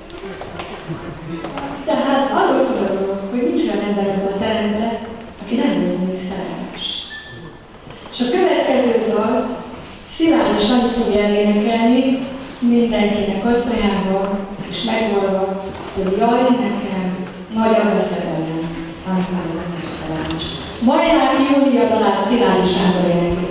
Tehát arról szól a dolog, hogy nincs olyan ember ebben a teremben, aki nem volt még szerelmes. És a következő dal Szilágyi Sanyi fogja elénekelni, mindenkinek azt ajánlva és megvalva, hogy jaj, nekem nagyon a szerelem, amikor az ember szerelmes. Majnáki Júlia dalát Szilágyi Sándor énekli.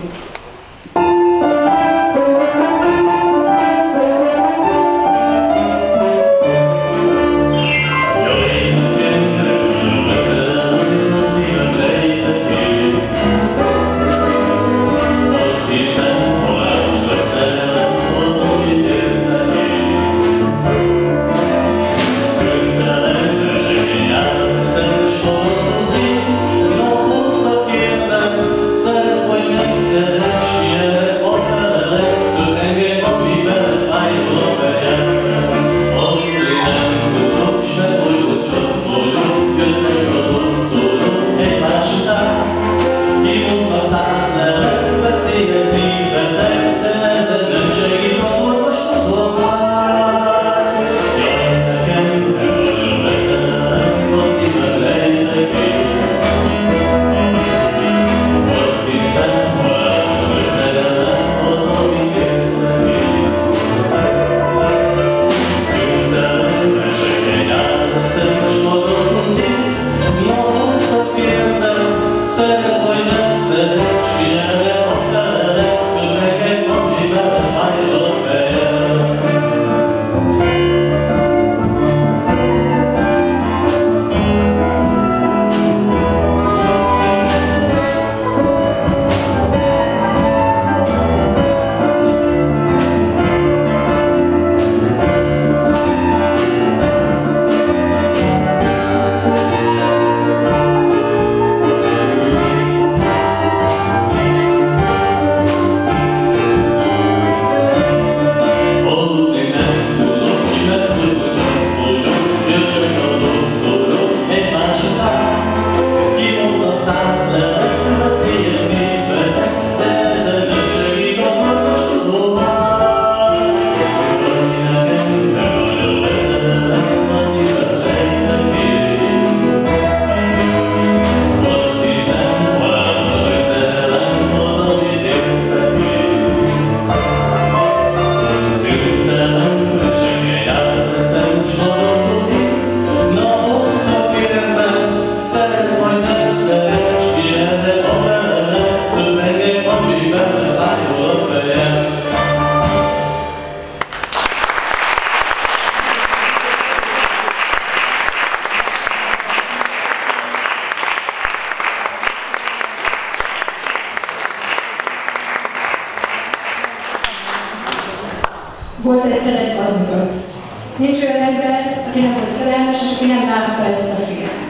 Volt egyszer egy vadnyugat. Nincs olyan ember, aki nem volt szerelmes, és aki nem látta ezt a filmet.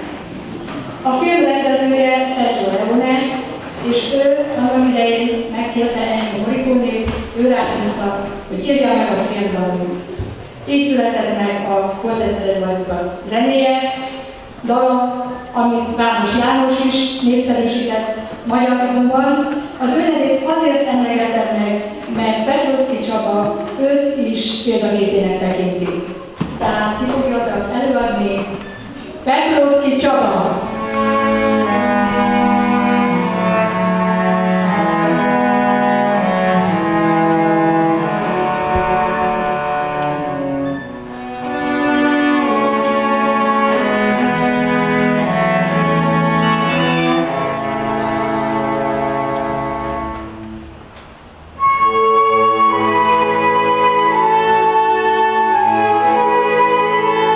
A film rendezője Sergio Leone, és ő annak idején megkérte Ennio Morriconét, ő rábízta, hogy írja meg a film dalait. Így született meg a Volt egyszer egy vadnyugat zenéje, dala, amit Vámos János is népszerűsített Magyarországon. Az ő nevét azért emlegetem meg, mert Petróczky Csaba őt is példaképének tekinti. Tehát ki fogja oda előadni? Petróczky Csaba! Thank you.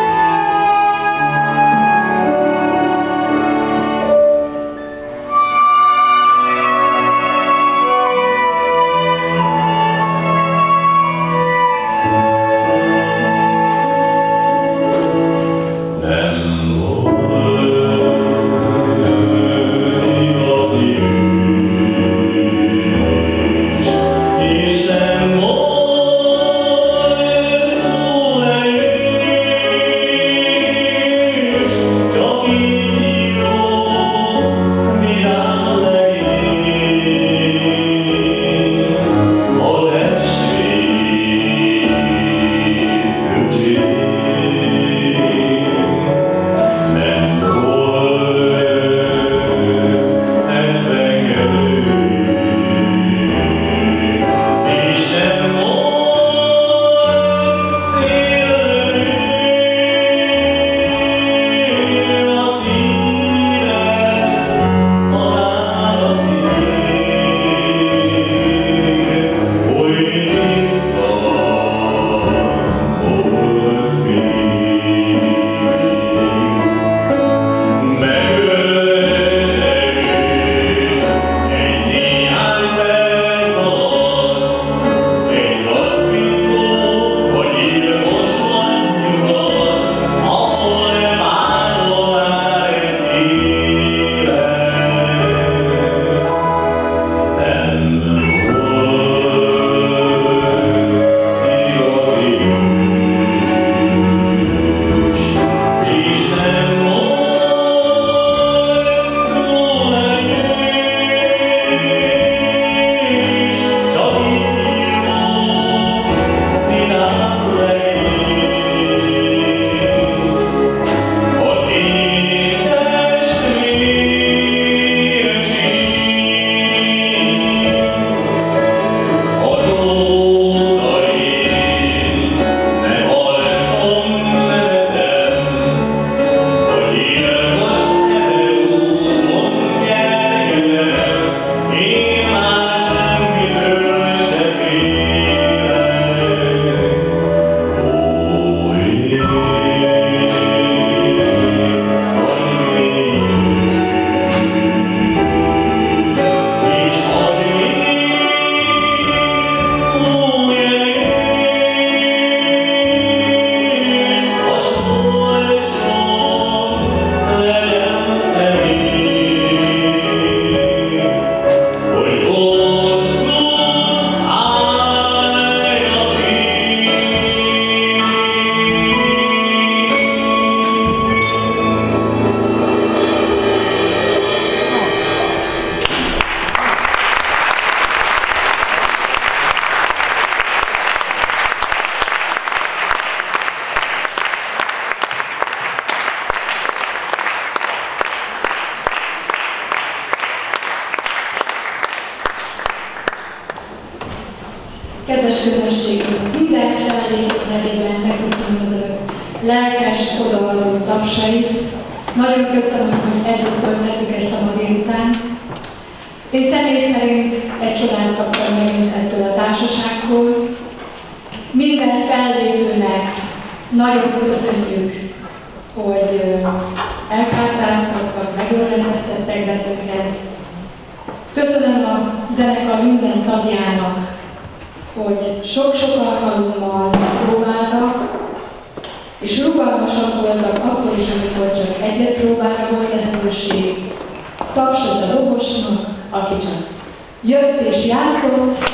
lelkes, odaadó tapsait. Nagyon köszönöm, hogy együtt tölthettük ezt a ma délutánt. Én személy szerint egy csodát kaptam megint ettől a társaságtól. Minden fellépőnek nagyon köszönjük, hogy elkártáztattak, megörvendeztettek bennünket. Köszönöm a zenekar minden tagjának, hogy sok-sok alkalommal próbáltak, és rugalmasak voltak akkor is, amikor csak egyet próbára volt lehetőség. Tapsot a dobosnak, aki csak jött és játszott.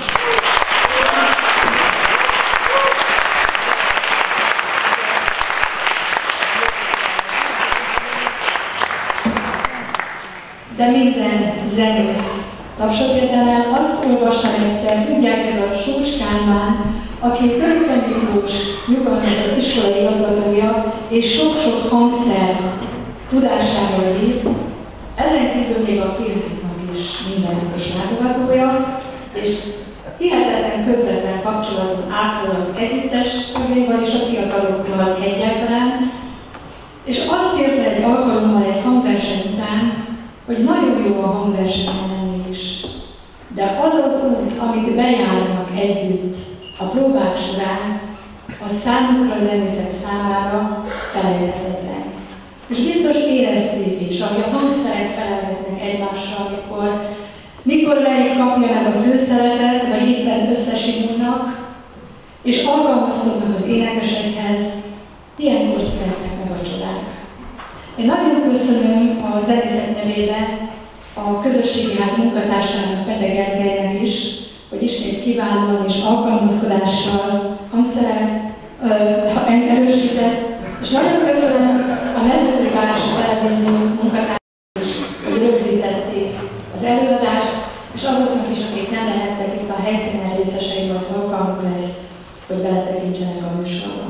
De minden zenész tapsot érdemel, azt olvassam egyszer, tudják, ez a Sós Kálmán, aki Törökszent Miklós nyugalmazott iskolai igazgatója, és sok-sok hangszer tudásával ír, ezen kívül még a Facebooknak is mindennatos látogatója, és hihetetlen közvetlen kapcsolaton ápol az együttes tagjaival és a fiatalokkal egyáltalán, és azt érte egy alkalommal egy hangverseny után, hogy nagyon jó a hangversenyen lenni is, de az az út, amit bejárnak együtt a próbák során, az számukra a zenészek számára felejthetetlen. És biztos érezték is, ahogy a hangszerek felelgetnek egymásra, amikor mikor melyik kapja meg a főszerepet, vagy éppen összesimulnak, és alkalmazkodnak az énekesekhez, ilyenkor születnek meg a csodák. Én nagyon köszönöm a zenészek nevében a Közösségi Ház munkatársának, Pete Gergelynek is, hogy ismét kiválóan és alkalmazkodással hangszeret erősített, és nagyon köszönöm a Mezőkővárosi Televízió munkatársának is, hogy rögzítették az előadást, és azoknak is, akik nem lehettek itt a helyszínen részesei, vagy alkalmuk lesz, hogy beletekintsenek a műsorba.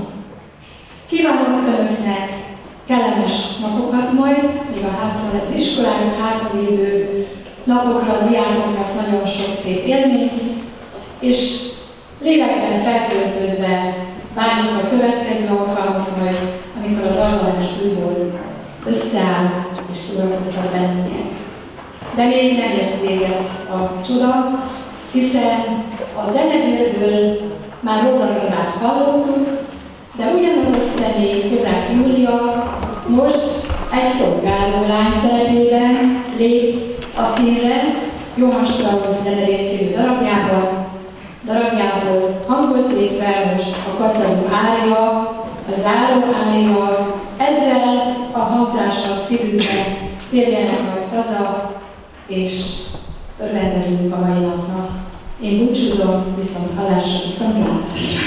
Kívánom Önöknek kellemes napokat majd, még a hátra, az iskolájuk hátralévő napokra a diákoknak nagyon sok szép élményt, és lélekben feltöltődve várjuk a következő alkalmat majd, amikor a dallamás újból összeáll és szórakoztat bennünket. De még nem ért véget a csoda, hiszen a Denevőrből már Rosalinát hallottuk, de ugyanaz a személy, Kozák Júlia, most egy szolgáló lány szerepében lép a színre, Johann Strauss Denevér című darabjában, darabjából hangozzék fel most a kacagú ária, a záró ária, ezzel a hangzással szívünkben térjenek majd haza, és örvendezzünk a mai napnak. Én búcsúzom, viszont hallásra, viszontlátásra.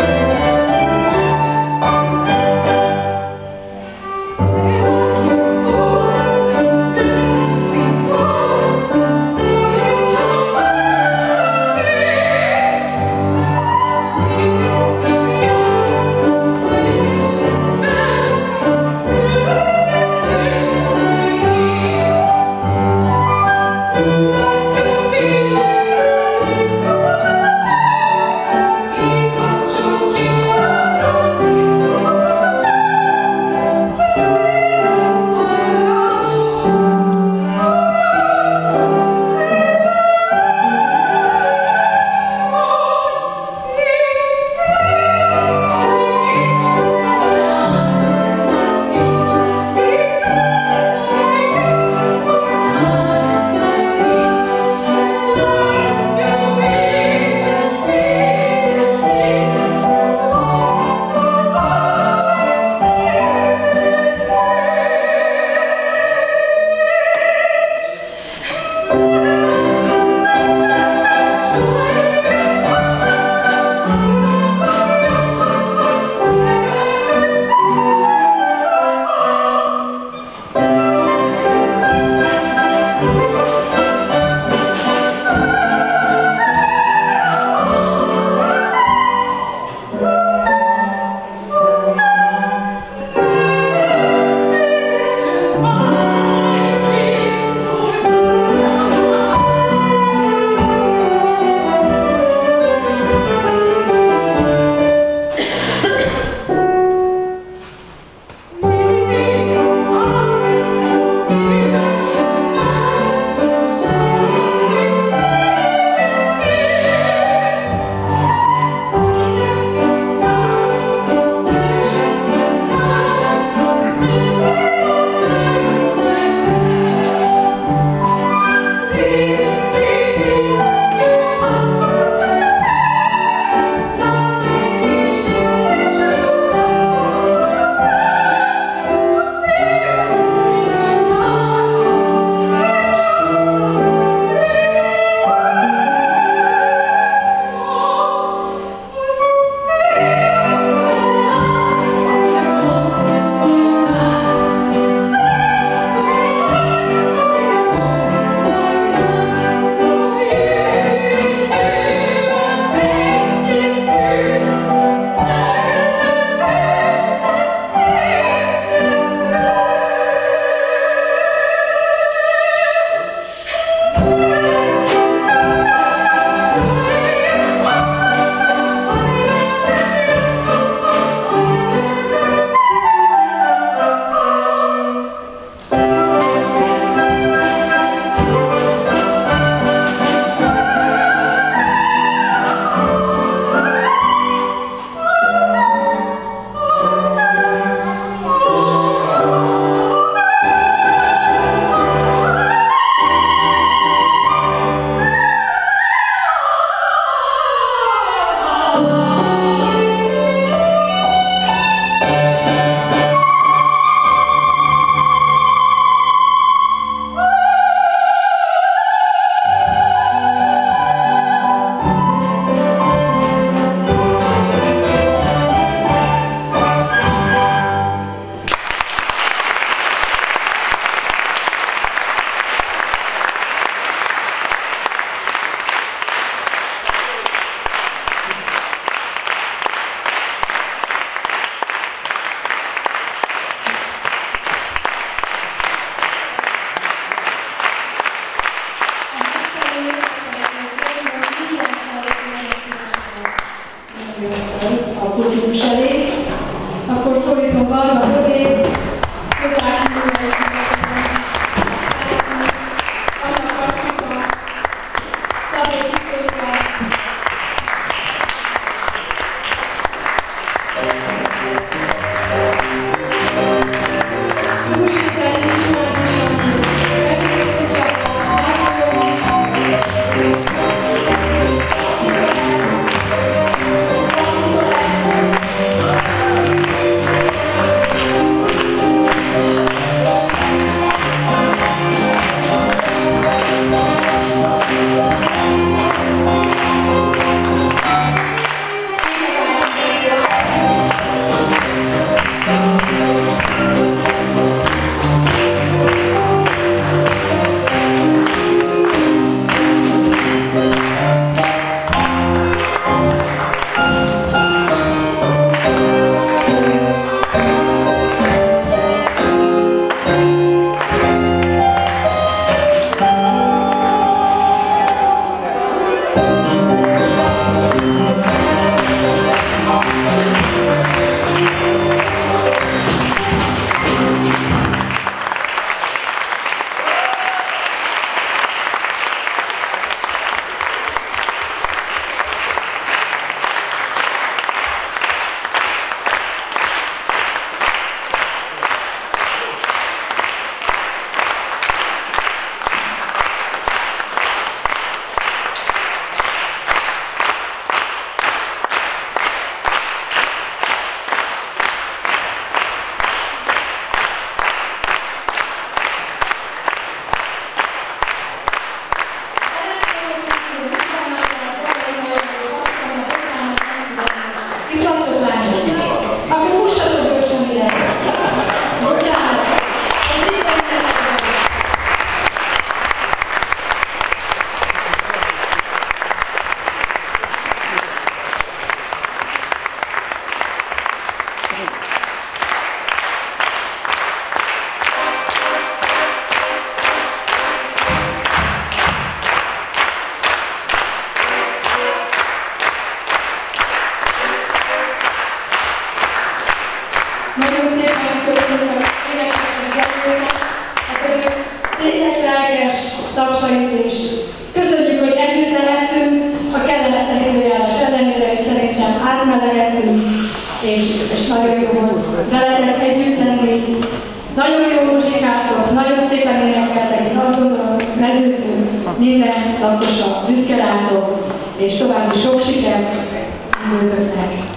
Thank you. Varga Bögét, közel-kívül Anna Kasztika, Szabó Kikőke, Húsi Feri, Szilágyi Sanyi, Petőfi Csaba, Nagyon szépen köszönjük a énekesnek zenésnek, az ő tényleg lelkes tapsait is. Köszönjük, hogy együtt lehettünk, a kellemetlen időjárás ellenére, és szerintem átmelegettünk, és, és nagyon jó volt veletek együtt lenni. Nagyon jó muzsikátok, nagyon szépen énekeltek, én azt gondolom, mezőtünk minden lakosa büszke rátok, és további sok sikert bőtöknek.